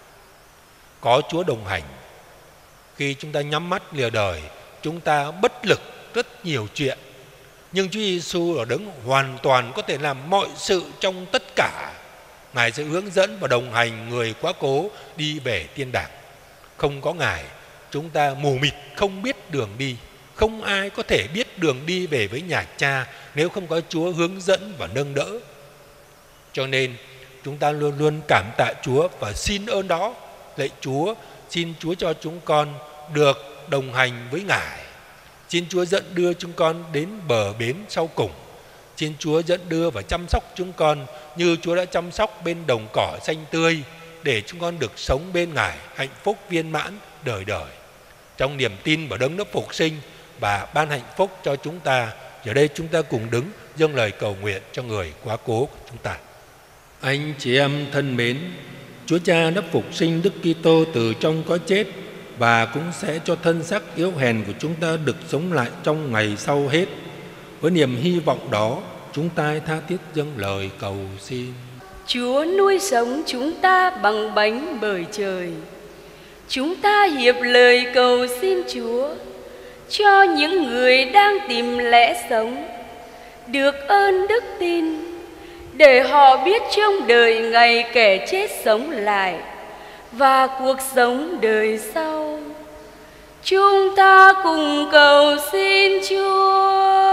Có Chúa đồng hành. Khi chúng ta nhắm mắt lìa đời, chúng ta bất lực rất nhiều chuyện. Nhưng Chúa Giêsu là đấng hoàn toàn có thể làm mọi sự trong tất cả. Ngài sẽ hướng dẫn và đồng hành người quá cố đi về thiên đàng. Không có Ngài, chúng ta mù mịt không biết đường đi. Không ai có thể biết đường đi về với nhà Cha nếu không có Chúa hướng dẫn và nâng đỡ. Cho nên chúng ta luôn luôn cảm tạ Chúa và xin ơn đó. Lạy Chúa, xin Chúa cho chúng con được đồng hành với Ngài. Xin Chúa dẫn đưa chúng con đến bờ bến sau cùng. Xin Chúa dẫn đưa và chăm sóc chúng con như Chúa đã chăm sóc bên đồng cỏ xanh tươi, để chúng con được sống bên Ngài hạnh phúc viên mãn đời đời. Trong niềm tin vào đấng đã phục sinh và ban hạnh phúc cho chúng ta, giờ đây chúng ta cùng đứng dâng lời cầu nguyện cho người quá cố của chúng ta. Anh chị em thân mến, Chúa Cha đã phục sinh Đức Kitô từ trong cõi chết và cũng sẽ cho thân xác yếu hèn của chúng ta được sống lại trong ngày sau hết. Với niềm hy vọng đó, chúng ta tha thiết dâng lời cầu xin. Chúa nuôi sống chúng ta bằng bánh bởi trời. Chúng ta hiệp lời cầu xin Chúa cho những người đang tìm lẽ sống được ơn đức tin, để họ biết trong đời ngày kẻ chết sống lại và cuộc sống đời sau. Chúng ta cùng cầu xin Chúa.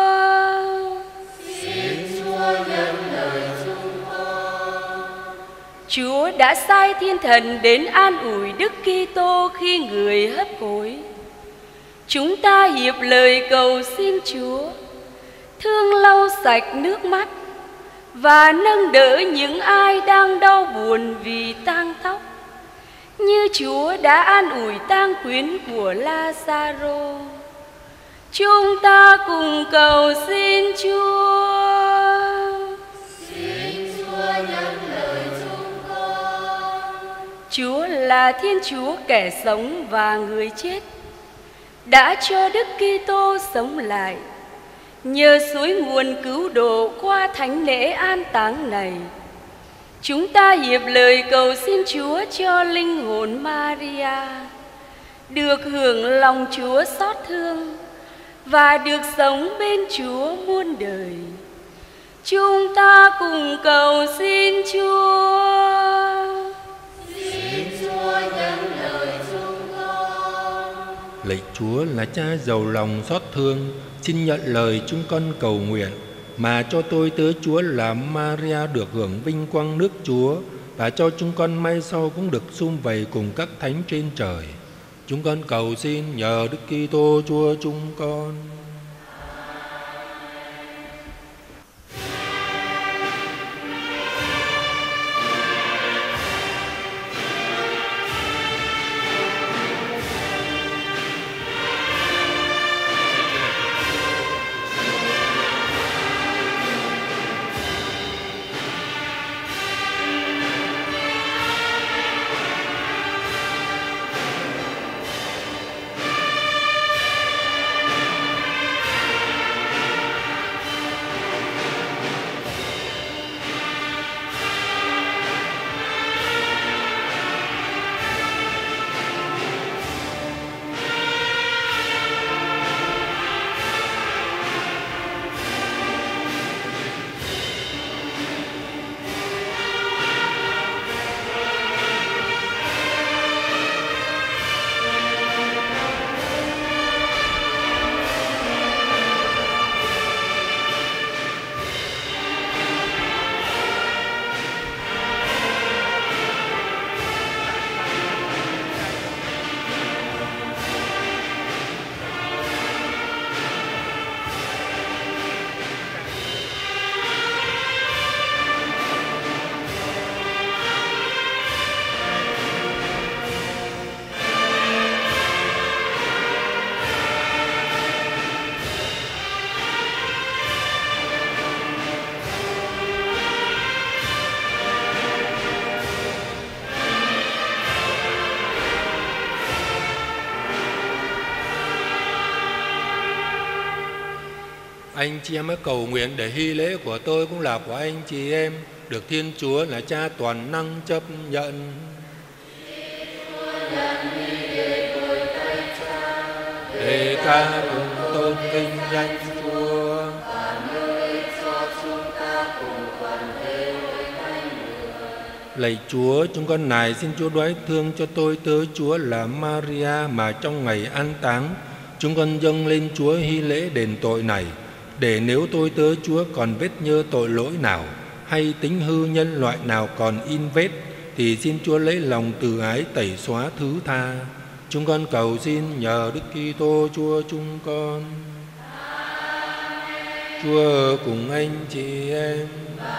Xin Chúa nhận lời chúng con. Chúa đã sai thiên thần đến an ủi Đức Kitô khi người hấp hối. Chúng ta hiệp lời cầu xin Chúa thương lau sạch nước mắt và nâng đỡ những ai đang đau buồn vì tang tóc, như Chúa đã an ủi tang quyến của Lazaro. Chúng ta cùng cầu xin Chúa. Xin Chúa nhận lời chúng con. Chúa là Thiên Chúa kẻ sống và người chết, đã cho Đức Kitô sống lại. Nhờ suối nguồn cứu độ qua thánh lễ an táng này, chúng ta hiệp lời cầu xin Chúa cho linh hồn Maria được hưởng lòng Chúa xót thương và được sống bên Chúa muôn đời. Chúng ta cùng cầu xin Chúa. Xin Chúa nhận lời chúng con. Lạy Chúa là Cha giàu lòng xót thương, xin nhận lời chúng con cầu nguyện mà cho tôi tớ Chúa là Maria được hưởng vinh quang nước Chúa, và cho chúng con mai sau cũng được sum vầy cùng các thánh trên trời. Chúng con cầu xin nhờ Đức Kitô Chúa chúng con. Anh chị em hãy cầu nguyện để hy lễ của tôi cũng là của anh chị em, được Thiên Chúa là Cha toàn năng chấp nhận. Để ca cùng tôn vinh danh Chúa. Lạy Chúa, chúng con nài xin Chúa đoái thương cho tôi tớ Chúa là Maria, mà trong ngày an táng chúng con dâng lên Chúa hy lễ đền tội này, để nếu tôi tớ Chúa còn vết nhơ tội lỗi nào hay tính hư nhân loại nào còn in vết, thì xin Chúa lấy lòng từ ái tẩy xóa thứ tha. Chúng con cầu xin nhờ Đức Kitô Chúa chúng con. Chúa ở cùng anh chị em.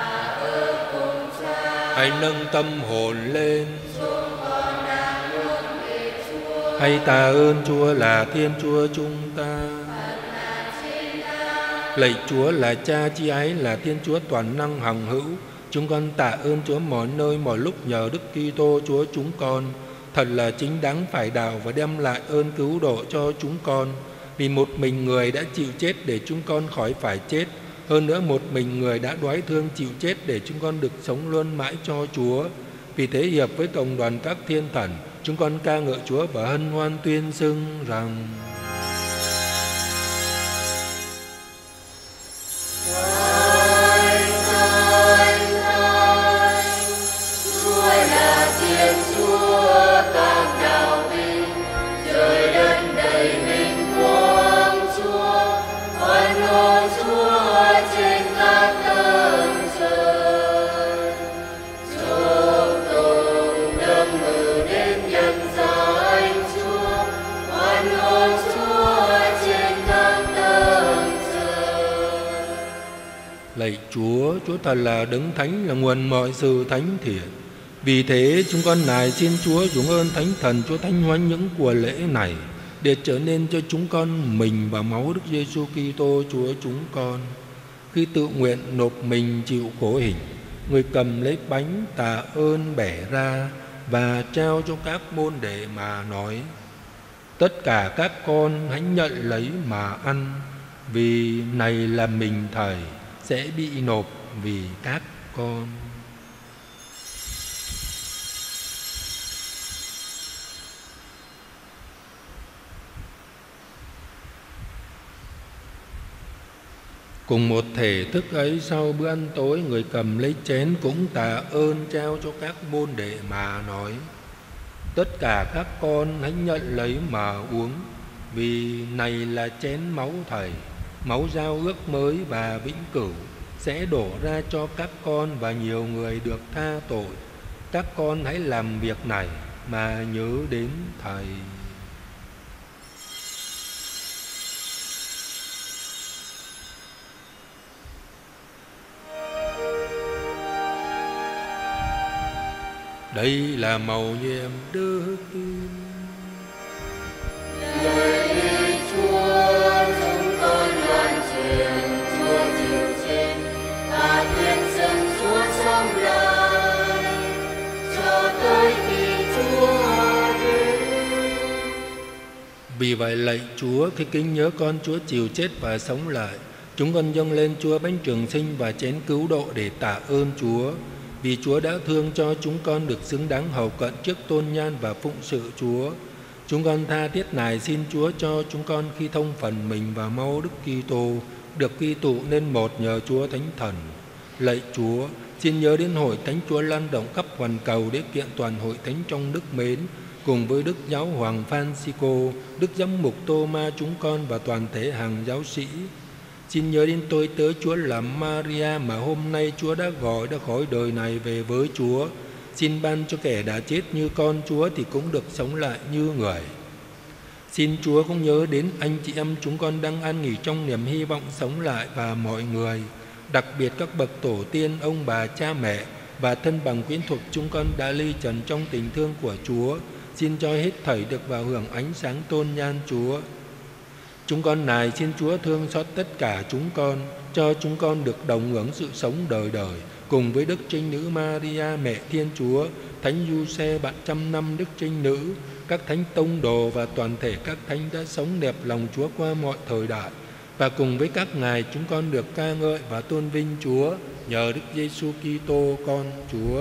Hãy nâng tâm hồn lên. Hãy tạ ơn Chúa là Thiên Chúa chúng ta. Lạy Chúa là Cha chi ái, là Thiên Chúa toàn năng hằng hữu. Chúng con tạ ơn Chúa mọi nơi mọi lúc nhờ Đức Kitô Chúa chúng con. Thật là chính đáng phải đạo và đem lại ơn cứu độ cho chúng con. Vì một mình người đã chịu chết để chúng con khỏi phải chết. Hơn nữa một mình người đã đoái thương chịu chết để chúng con được sống luôn mãi cho Chúa. Vì thế hiệp với cộng đoàn các thiên thần, chúng con ca ngợi Chúa và hân hoan tuyên xưng rằng: Lạy Chúa, Chúa thật là đấng thánh, là nguồn mọi sự thánh thiện. Vì thế chúng con nài xin Chúa dùng ơn Thánh Thần Chúa thánh hóa những của lễ này, để trở nên cho chúng con mình và máu Đức Giêsu Kitô Chúa chúng con. Khi tự nguyện nộp mình chịu khổ hình, người cầm lấy bánh tạ ơn bẻ ra và trao cho các môn đệ mà nói: tất cả các con hãy nhận lấy mà ăn, vì này là mình Thầy sẽ bị nộp vì các con. Cùng một thể thức ấy, sau bữa ăn tối, người cầm lấy chén cũng tạ ơn trao cho các môn đệ mà nói: tất cả các con hãy nhận lấy mà uống, vì này là chén máu Thầy, máu giao ước mới và vĩnh cửu, sẽ đổ ra cho các con và nhiều người được tha tội. Các con hãy làm việc này mà nhớ đến Thầy. Đây là mầu nhiệm đức tin. Lời đi Chúa, chúng con loan truyền Chúa chịu chết và tuyên xưng Chúa sống lại cho tới khi Chúa đến. Vì vậy lạy Chúa, khi kính nhớ con Chúa chịu chết và sống lại, chúng con dâng lên Chúa bánh trường sinh và chén cứu độ để tạ ơn Chúa. Vì Chúa đã thương cho chúng con được xứng đáng hầu cận trước tôn nhan và phụng sự Chúa. Chúng con tha thiết nài xin Chúa cho chúng con khi thông phần mình và máu Đức Kitô được quy tụ nên một nhờ Chúa Thánh Thần. Lạy Chúa, xin nhớ đến hội Thánh Chúa lan động khắp hoàn cầu để kiện toàn hội Thánh trong đức mến, cùng với Đức Giáo Hoàng Francisco, Đức Giám mục Tô-ma chúng con và toàn thể hàng giáo sĩ. Xin nhớ đến tôi tớ Chúa là Maria mà hôm nay Chúa đã gọi đã khỏi đời này về với Chúa. Xin ban cho kẻ đã chết như con Chúa thì cũng được sống lại như người. Xin Chúa cũng nhớ đến anh chị em chúng con đang an nghỉ trong niềm hy vọng sống lại và mọi người, đặc biệt các bậc tổ tiên, ông bà, cha mẹ và thân bằng quyến thuộc chúng con đã ly trần trong tình thương của Chúa. Xin cho hết thảy được vào hưởng ánh sáng tôn nhan Chúa. Chúng con nài xin Chúa thương xót tất cả chúng con, cho chúng con được đồng hưởng sự sống đời đời, cùng với Đức Trinh Nữ Maria, Mẹ Thiên Chúa, Thánh Giuse bạn trăm năm Đức Trinh Nữ, các thánh tông đồ và toàn thể các thánh đã sống đẹp lòng Chúa qua mọi thời đại, Và cùng với các ngài chúng con được ca ngợi và tôn vinh Chúa nhờ Đức Giêsu Kitô con Chúa.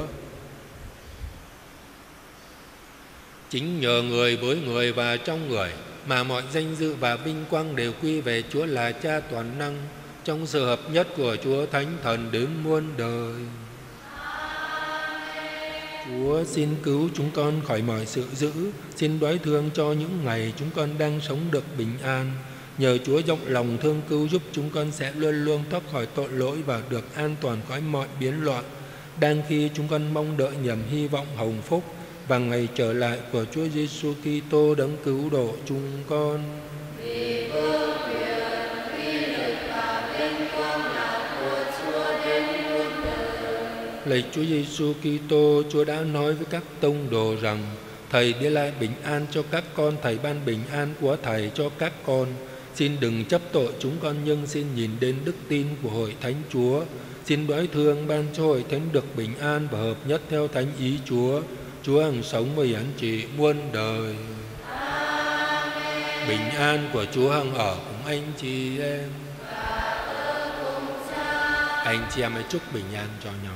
Chính nhờ người với người và trong người mà mọi danh dự và vinh quang đều quy về Chúa là Cha toàn năng, trong sự hợp nhất của Chúa Thánh Thần đến muôn đời. Chúa xin cứu chúng con khỏi mọi sự dữ, xin đoái thương cho những ngày chúng con đang sống được bình an. Nhờ Chúa rộng lòng thương cứu giúp chúng con sẽ luôn luôn thoát khỏi tội lỗi và được an toàn khỏi mọi biến loạn. Đang khi chúng con mong đợi niềm hy vọng hồng phúc và ngày trở lại của Chúa Giêsu Kitô đấng cứu độ chúng con. Vì vương quyền, uy lực và vinh quang là của Chúa đến muôn đời. Lạy Chúa Giêsu Kitô, Chúa đã nói với các tông đồ rằng: Thầy để lại bình an cho các con, Thầy ban bình an của Thầy cho các con. Xin đừng chấp tội chúng con, nhưng xin nhìn đến đức tin của Hội Thánh Chúa. Xin đoái thương ban cho Hội Thánh được bình an và hợp nhất theo thánh ý Chúa. Chúa hằng sống và hiển trị muôn đời. Amen. Bình an của Chúa hằng ở cùng anh chị em. Anh chị em hãy chúc bình an cho nhau.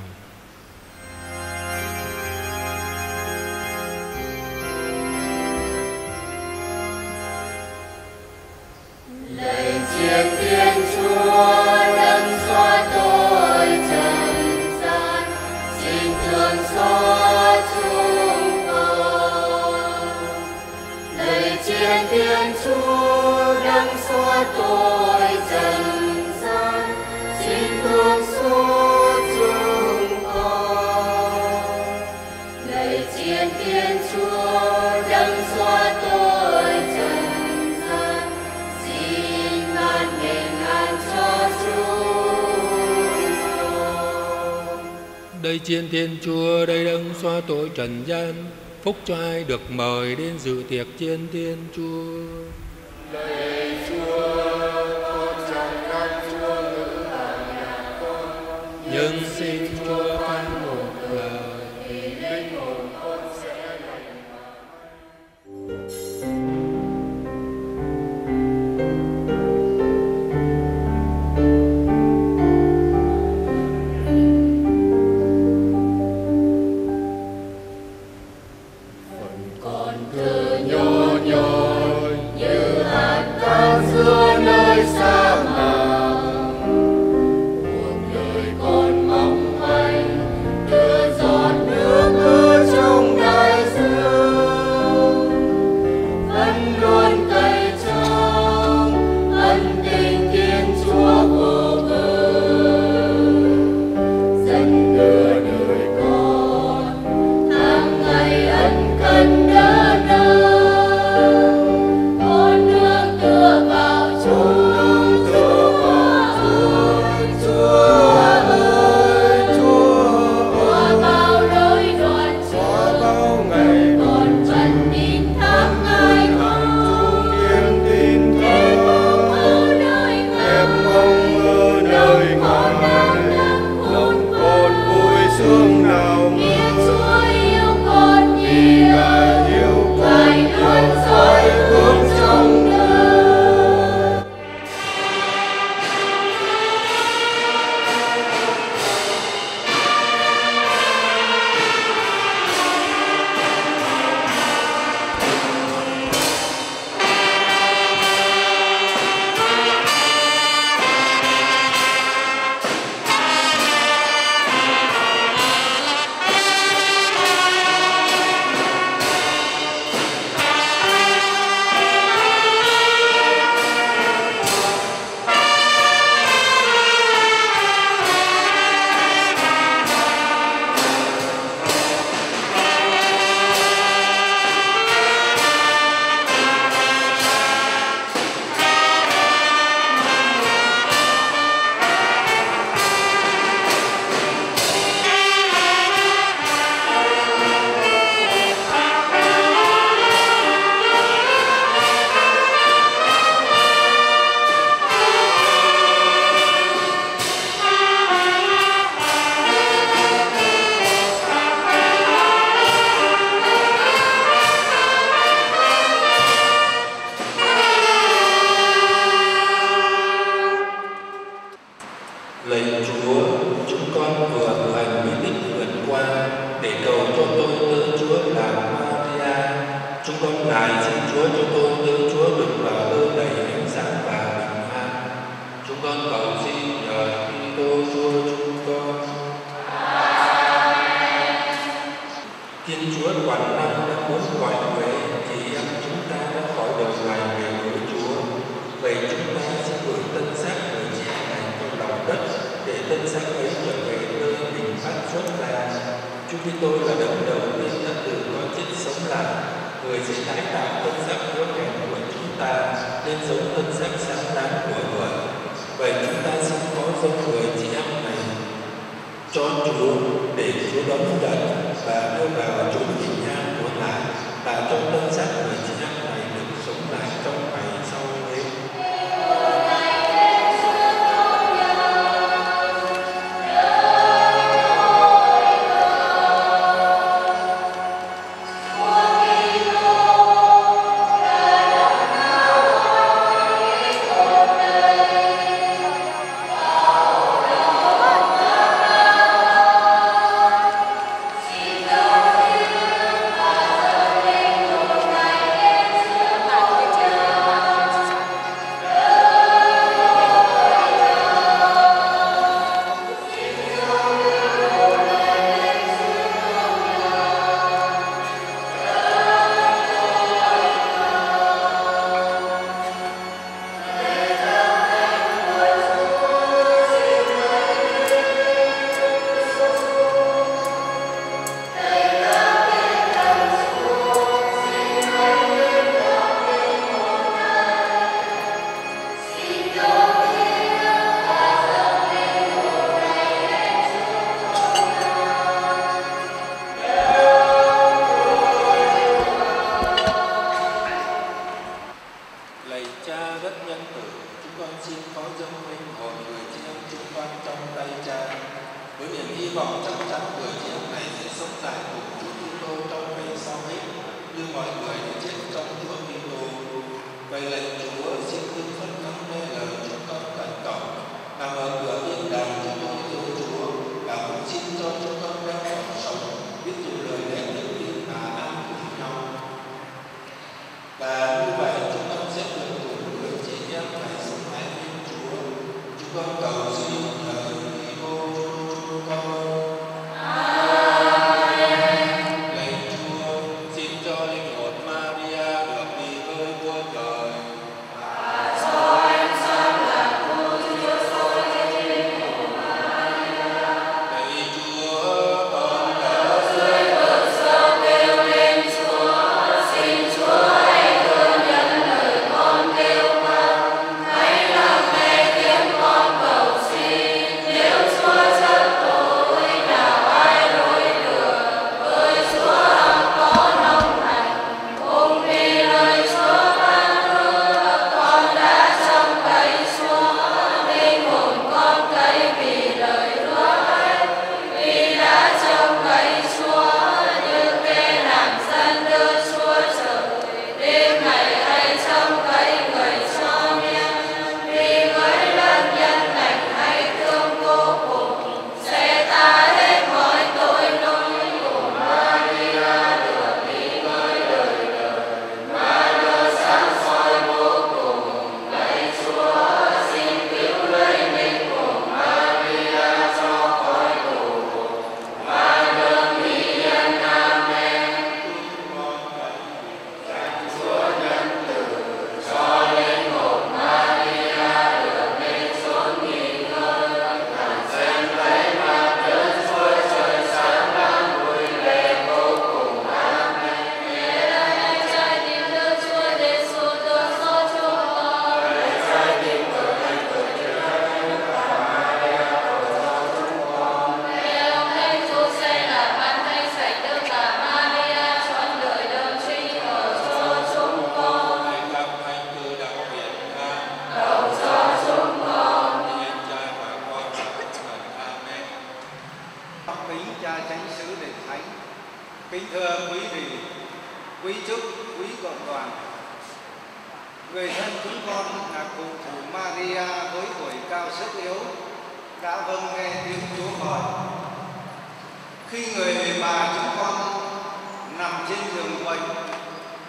Lạy Thiên Thiên Chúa đấng xóa tội trần gian, xin thương xót chúng con. Lạy Thiên Thiên Chúa đấng xóa tội trần gian, xin thương xót chúng con. Lạy Thiên Thiên Chúa đấng xóa tội trần gian, xin ban bình an cho chúng con. Đây Thiên Thiên Chúa, đây đấng xóa tội trần gian, phúc cho ai được mời đến dự tiệc Thiên Thiên Chúa. Lạy Chúa, con chẳng đắc Chúa ngự vào nhà con, nhưng xin Chúa phán một lời thì linh hồn con sẽ lành mạnh. Con thơ nhỏ nhoi như hạt cát giữa nơi sa mạc, cuộc đời con mong con ngài xin Chúa cho tôi tư Chúa được vào ơn đầy ánh sáng và bình an. Chúng con cầu xin nhờ Kitô Chúa chúng con. Thiên Chúa toàn năng đã muốn gọi người chị em chúng ta đã khỏi đời ngoài về với Chúa. Vậy chúng ta sẽ gửi tân xác người chị em này trong lòng đất để tân xác ấy trở về nơi mình phát xuất ra. Chúa Kitô là đấng đầu tiên đã từ cõi chết sống lại. Người sẽ tái tạo tân xác của kẻ của chúng ta nên giống tân xác sáng đáng của người. Vậy chúng ta xin có dâng người chị em này cho Chúa để Chúa đón nhận và đưa vào chốn bình an của Ngài, và cho tân xác người chị em này được sống lại trong ngày sau đấy.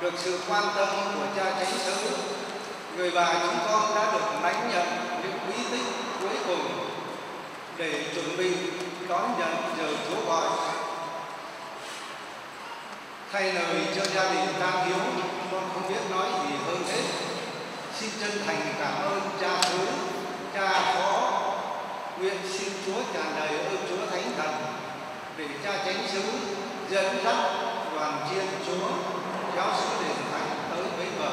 được sự quan tâm của cha chánh xứ, người bà chúng con đã được lãnh nhận những bí tích cuối cùng để chuẩn bị đón nhận giờ Chúa gọi. Thay lời cho gia đình tang hiếu, con không biết nói gì hơn hết. Xin chân thành cảm ơn cha xứ, cha phó, nguyện xin Chúa tràn đầy ơn Chúa Thánh Thần để cha chánh xứ dẫn dắt đoàn chiên Chúa giáo sứ đền thánh tới với bờ.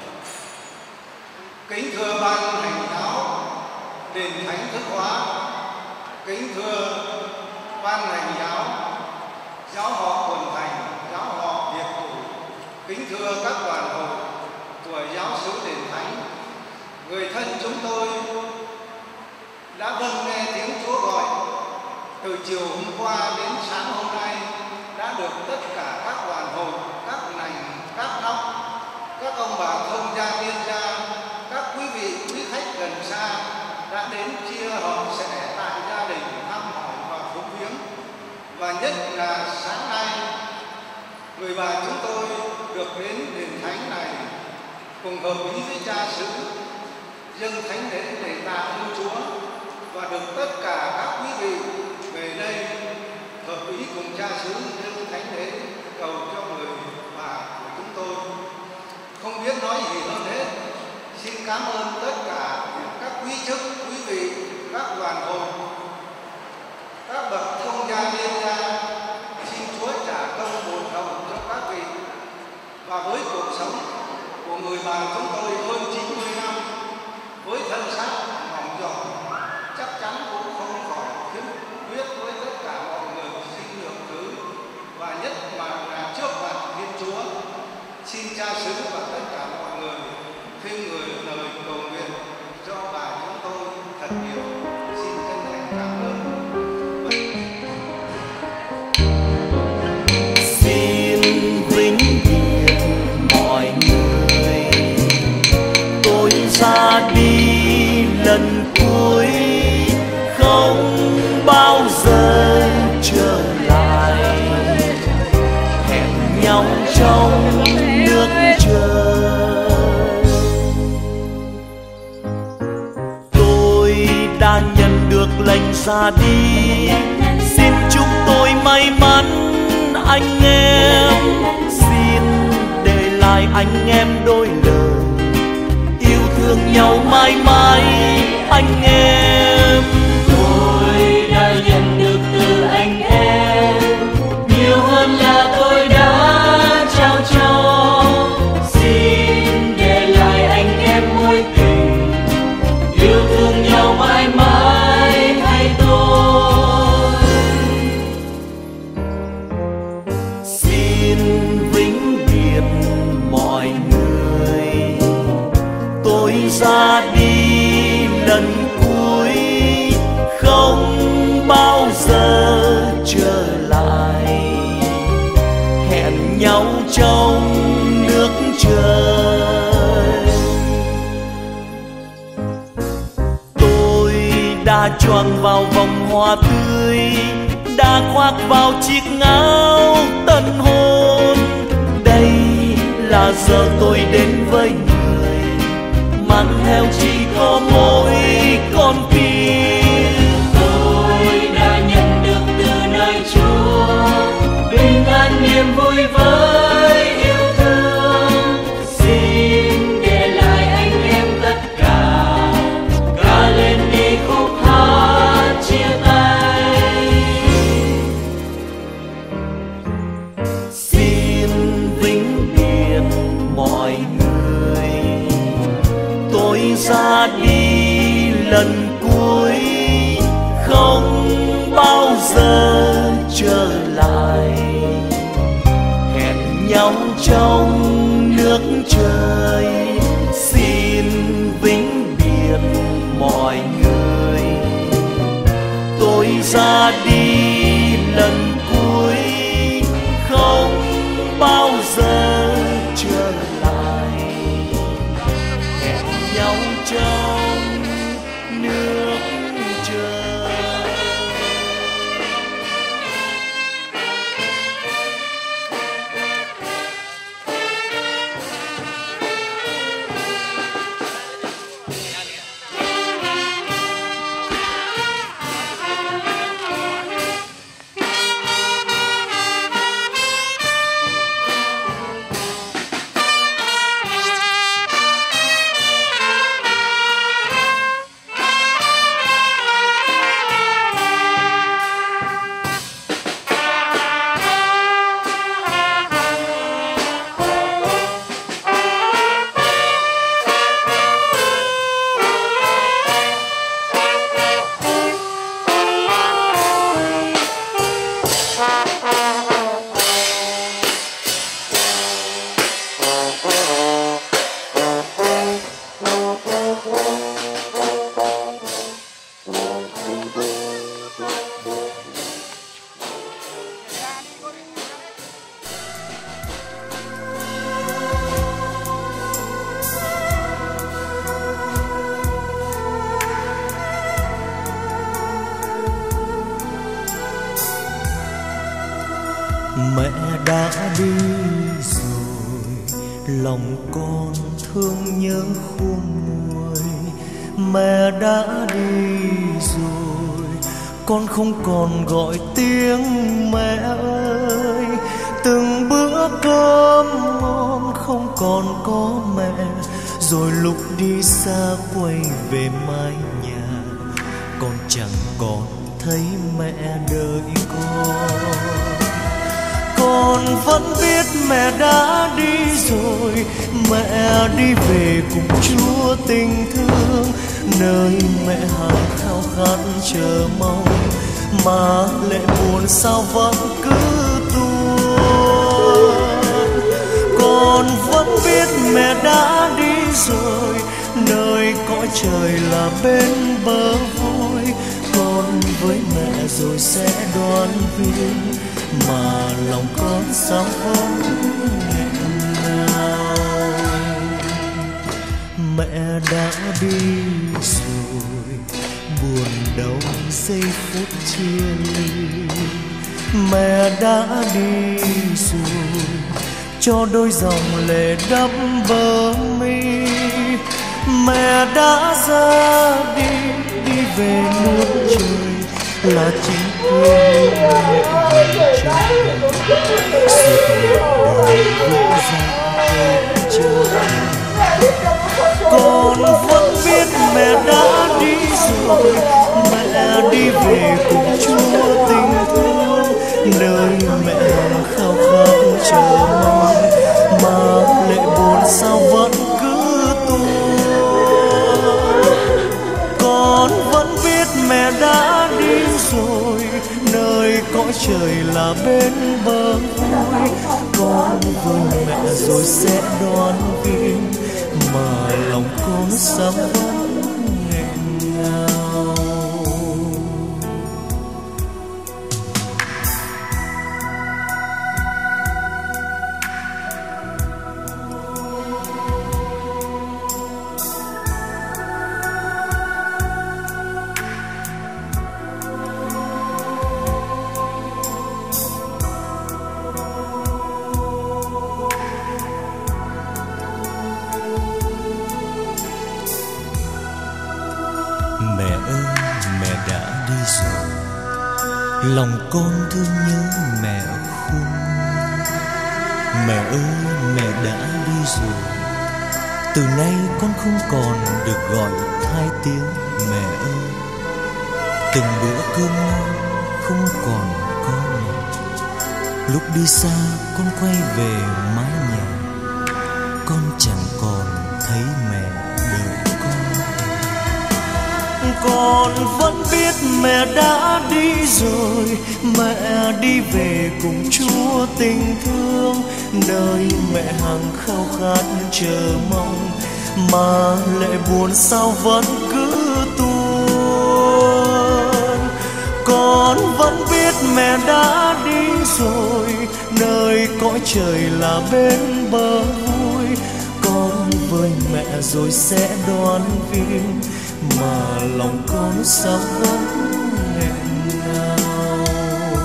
Kính thưa ban hành giáo đền thánh Thức Hóa, kính thưa ban hành giáo giáo họ Quần Thành, giáo họ Việt Thủ, kính thưa các đoàn hội của giáo sứ đền thánh, người thân chúng tôi đã vâng nghe tiếng Chúa gọi từ chiều hôm qua đến sáng hôm nay, đã được tất cả các đoàn hội, các ngành, các nóc, các ông bà thông gia tiên gia, các quý vị quý khách gần xa đã đến chia hợp sẻ tại gia đình, thăm hỏi và phúng viếng. Và nhất là sáng nay, người bà chúng tôi được đến đền thánh này cùng hợp ý với cha xứ dâng thánh lễ để tạ ơn Chúa, và được tất cả các quý vị về đây hợp ý cùng cha xứ dâng thánh lễ cầu cho người bà của chúng tôi. Không biết nói gì hơn hết. Xin cảm ơn tất cả các quý chức, quý vị, các đoàn hội, các bậc thông gia liên gia. Xin Chúa trả công bồi thường cho các vị. Và với cuộc sống của người bà chúng tôi hơn 90 năm, với thân xác mỏng giọt, chắc chắn cũng không khỏi khiếm khuyết với tất cả mọi người xin lượng thứ, và nhất là trước mặt Thiên Chúa. Xin cha xứ và tất cả mọi người thêm người lời cầu nguyện cho bà chúng tôi thật nhiều. Xin chân thành cảm ơn. Xin vĩnh hiển mọi người, tôi ra đi lần cuối không bao giờ trở lại, hẹn nhau trong nước trời. Tôi đã nhận được lệnh ra đi, xin chúc tôi may mắn anh em. Xin để lại anh em đôi lời yêu thương nhau mãi mãi anh em. Tôi đã nhận được từ anh em nhiều hơn là tôi đã trao cho. Xin để lại anh em mối tình yêu thương nhau mãi mãi thay tôi. Xin vĩnh biệt mọi người, tôi ra đi lần cuối không bao giờ trở lại, hẹn nhau trong nước trời. Tôi đã choàng vào vòng hoa tươi, đã khoác vào chiếc áo tân hôn. Đây là giờ tôi đến với người, mang theo chỉ có mỗi con tim. Tôi đã nhận được từ nơi Chúa bình an niềm vui với yêu thương. Xin để lại anh em tất cả, ca lên đi khúc hát chia tay. Xin vĩnh biệt mọi người, tôi ra đi lần cuối không bao giờ trở lại, hẹn nhau trong nước trời. Xin vĩnh biệt mọi người, tôi ra đi lần cuối không bao giờ trở lại, hẹn nhau trong nước trời. rồi, lòng con thương nhớ khôn nguôi. Mẹ đã đi rồi, con không còn gọi tiếng mẹ ơi. Từng bữa cơm ngon không còn có mẹ, rồi lúc đi xa quay về mái nhà, con chẳng còn thấy mẹ đợi con. Con vẫn biết mẹ đã đi rồi, mẹ đi về cùng Chúa tình thương, nơi mẹ hằng khao khát chờ mong, mà lệ buồn sao vẫn cứ tuôn. Con vẫn biết mẹ đã đi rồi, nơi cõi trời là bên bờ vui. Con với mẹ rồi sẽ đoán viên, mà lòng con sao vẫn nghẹn ngào. Mẹ đã đi rồi, buồn đau giây phút chia ly. Mẹ đã đi rồi, cho đôi dòng lệ đẫm bờ mi. Mẹ đã ra đi, đi về nước trời, là chính quê mẹ hàng trời. Suốt đời vững ra trời. Con vẫn biết mẹ đã đi rồi, mẹ đi về cùng Chúa tình thương, nơi mẹ hằng khao khát chờ mong, mà lệ buồn sao vẫn cứ tuôn. Con vẫn biết mẹ đã đi rồi, nơi cõi trời là bên bờ vui. Con với mẹ rồi sẽ đoán viên, mà lòng con sao vẫn nghẹn ngào. Lòng con thương nhớ mẹ khôn. Mẹ ơi, mẹ đã đi rồi, từ nay con không còn được gọi hai tiếng mẹ ơi. Từng bữa cơm ngon không còn có mẹ, lúc đi xa con quay về mái nhà, con chẳng còn thấy mẹ đợi con. Con vẫn biết mẹ đã đi rồi, mẹ đi về cùng Chúa tình thương, nơi mẹ hằng khao khát chờ mong, mà lệ buồn sao vẫn cứ tuôn. Con vẫn biết mẹ đã đi rồi, nơi cõi trời là bên bờ vui. Con với mẹ rồi sẽ đoán viên, mà lòng con sao vẫn nghẹn ngào.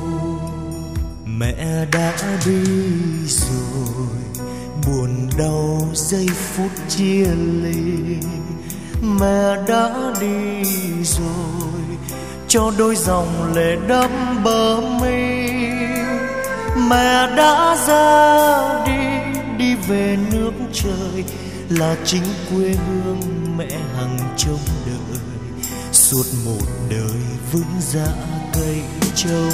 Mẹ đã đi rồi, buồn đau giây phút chia ly. Mẹ đã đi rồi, cho đôi dòng lệ đẫm bờ mi. Mẹ đã ra đi, đi về nước trời, là chính quê hương mẹ hằng trông đợi. Suốt một đời vững dạ cây trông,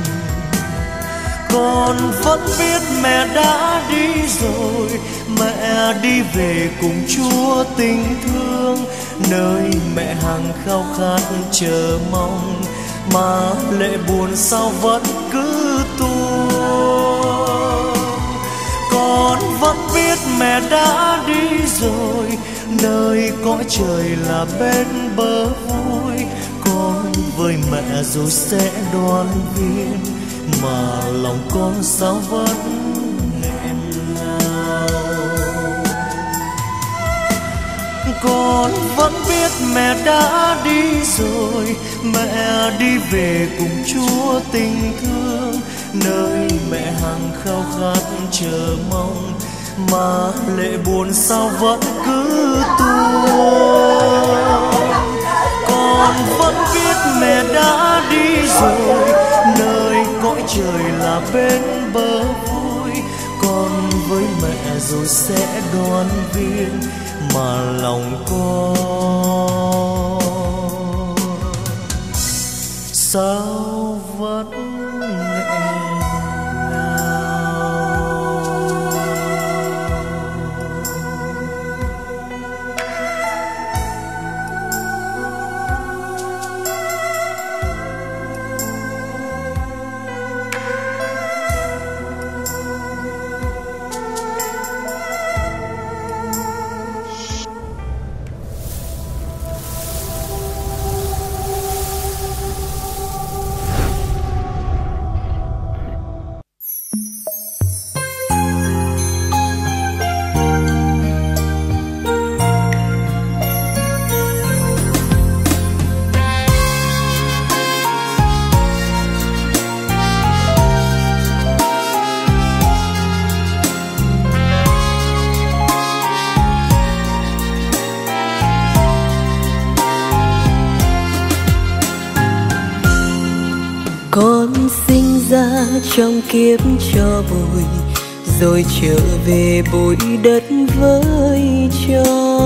con vẫn biết mẹ đã đi rồi, mẹ đi về cùng Chúa tình thương, nơi mẹ hằng khao khát chờ mong, mà lệ buồn sao vẫn cứ tuôn. Con vẫn biết mẹ đã đi rồi, nơi cõi trời là bên bờ vui. Con với mẹ rồi sẽ đoán viên, mà lòng con sao vẫn nghẹn ngào. Con vẫn biết mẹ đã đi rồi, mẹ đi về cùng Chúa tình thương, nơi mẹ hằng khao khát chờ mong, mà lệ buồn sao vẫn cứ tuôn. Con vẫn biết mẹ đã đi rồi, nơi cõi trời là bên bờ vui. Con với mẹ rồi sẽ đoàn viên, mà lòng con sao vẫn nghẹn Con sinh ra trong kiếp cho bụi, rồi trở về bụi đất với cho.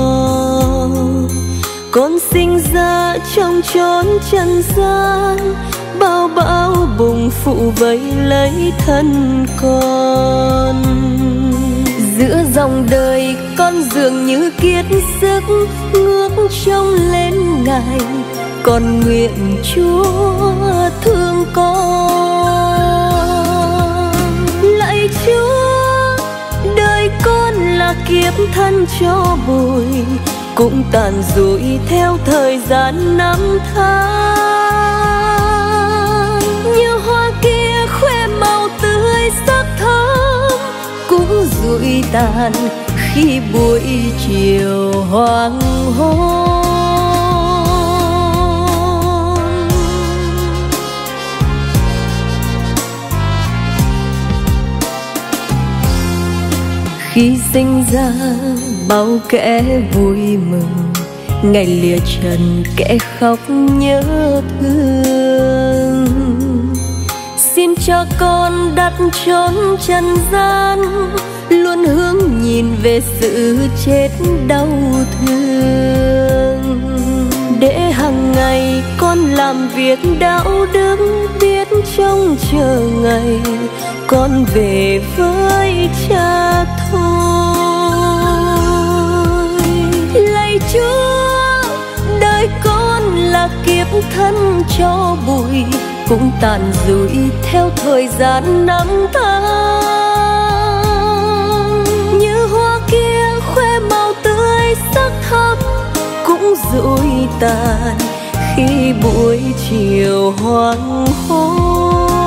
Con sinh ra trong chốn trần gian, bao bão bùng phụ vây lấy thân con. Giữa dòng đời con dường như kiệt sức, ngước trông lên Ngài, con nguyện Chúa thương con. Lạy Chúa, đời con là kiếp thân cho bụi, cũng tàn rụi theo thời gian năm tháng. Như hoa kia khoe màu tươi sắc thơm, cũng rụi tàn khi buổi chiều hoàng hôn. Khi sinh ra bao kẻ vui mừng, ngày lìa trần kẻ khóc nhớ thương. Xin cho con đặt chốn trần gian, luôn hướng nhìn về sự chết đau thương. Để hàng ngày con làm việc đạo đức, biết trông chờ ngày con về với Cha thôi. Lạy Chúa, đời con là kiếp thân cho bụi, cũng tàn rụi theo thời gian năm tháng. Như hoa kia khoe màu tươi sắc thắm, cũng rụi tàn khi buổi chiều hoàng hôn.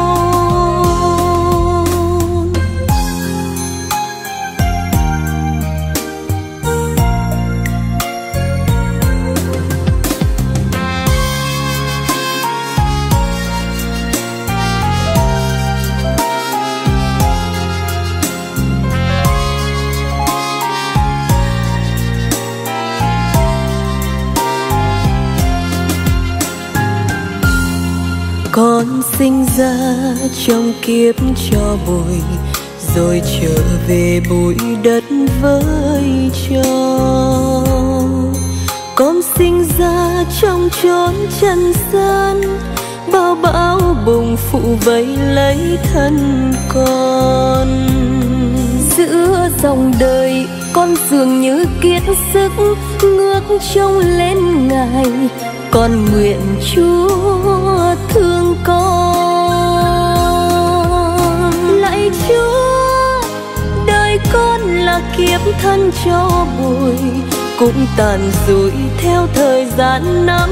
Con sinh ra trong kiếp cho bụi, rồi trở về bụi đất với cho. Con sinh ra trong chốn trần gian, bao bão bùng phụ vây lấy thân con. Giữa dòng đời con dường như kiệt sức, ngước trông lên Ngài, con nguyện Chúa thương con. Lạy Chúa, đời con là kiếp thân cho bụi, cũng tàn rụi theo thời gian năm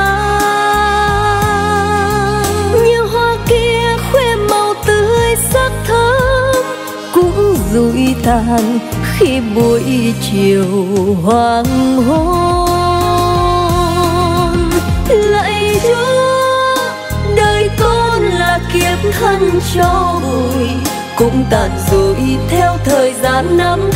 tháng. Như hoa kia khoe màu tươi sắc thơm, cũng rụi tàn khi buổi chiều hoàng hôn. Lạy Chúa, đời con là kiếp thân cho bụi, cũng tàn rồi theo thời gian năm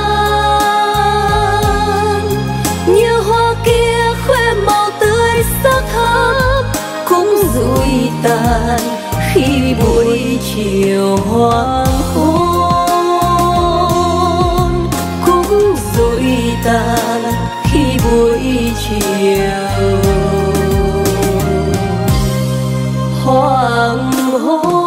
tháng. Như hoa kia khoe màu tươi sắc thắm, cũng rụi tàn khi buổi chiều hoàng hôn, cũng rụi tàn khi buổi chiều hoàng hôn.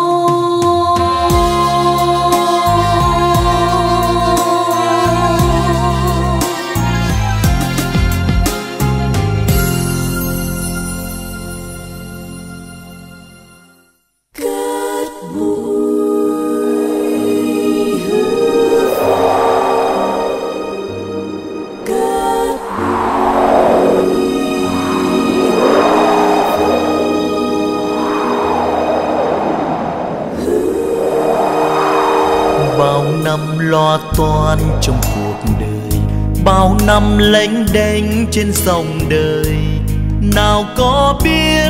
Bao năm lo toan trong cuộc đời, bao năm lênh đênh trên dòng đời, nào có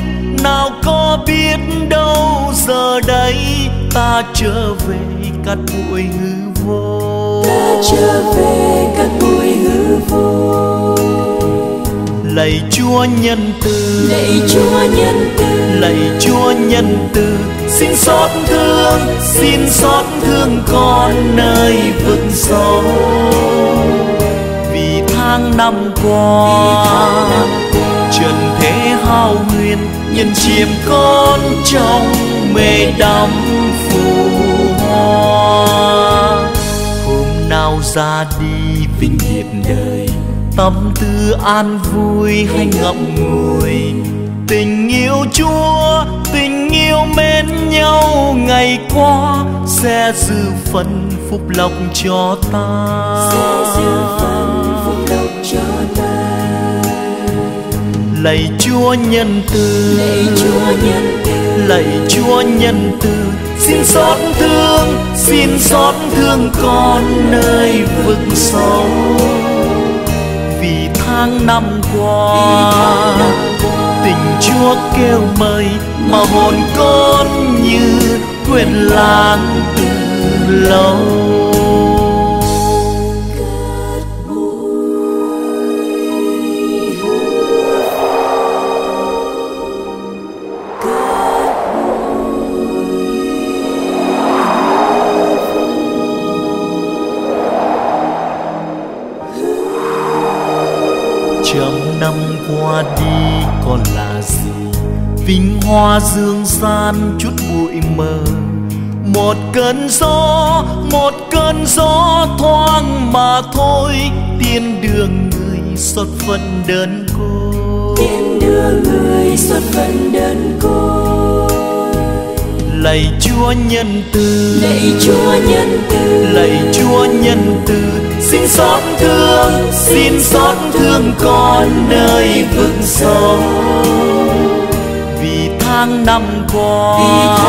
biết đâu giờ đây ta trở về cát bụi hư vô, ta trở về cát bụi hư vô. Lạy Chúa nhân từ, lạy Chúa nhân từ, lạy Chúa nhân từ, xin xót thương con nơi vực sâu. Vì tháng năm qua trần thế hao huyền, nhân chiêm con trong mê đắm phù hoa. Hôm nào ra đi vinh hiệp đời, tâm tư an vui hay ngậm ngùi, tình yêu Chúa, tình yêu mến nhau ngày qua sẽ dư phần phúc lộc cho ta, sẽ dư phần phúc lộc cho ta. Lạy Chúa nhân từ, lạy Chúa nhân từ, lạy Chúa nhân từ, xin xót thương con nơi vực sâu. Vì tháng năm qua tình Chúa kêu mời, mà hồn con như quên lãng từ lâu. Trăm năm qua đi còn là gì, vinh hoa dương gian chút bụi mờ. Một cơn gió thoáng mà thôi, tiên đưa người xót phận đơn côi, tiên đưa người xót phận đơn côi. Lạy Chúa nhân từ, lạy Chúa nhân từ, lạy Chúa nhân từ, xin xót thương con nơi vực sâu. Vì tháng năm qua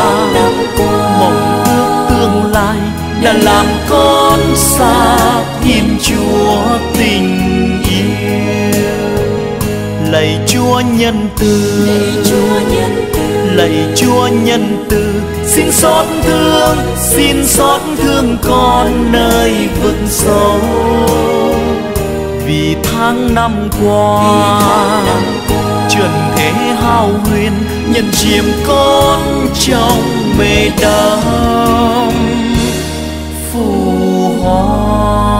mộng ước tương lai đã làm con xa Thiên Chúa tình yêu. Lạy Chúa nhân từ, lạy Chúa nhân từ, lạy Chúa nhân từ, xin xót thương con nơi vực sâu. Vì tháng năm qua trần thế hao huyền, nhân chiêm con trong mê đắm phù hoa.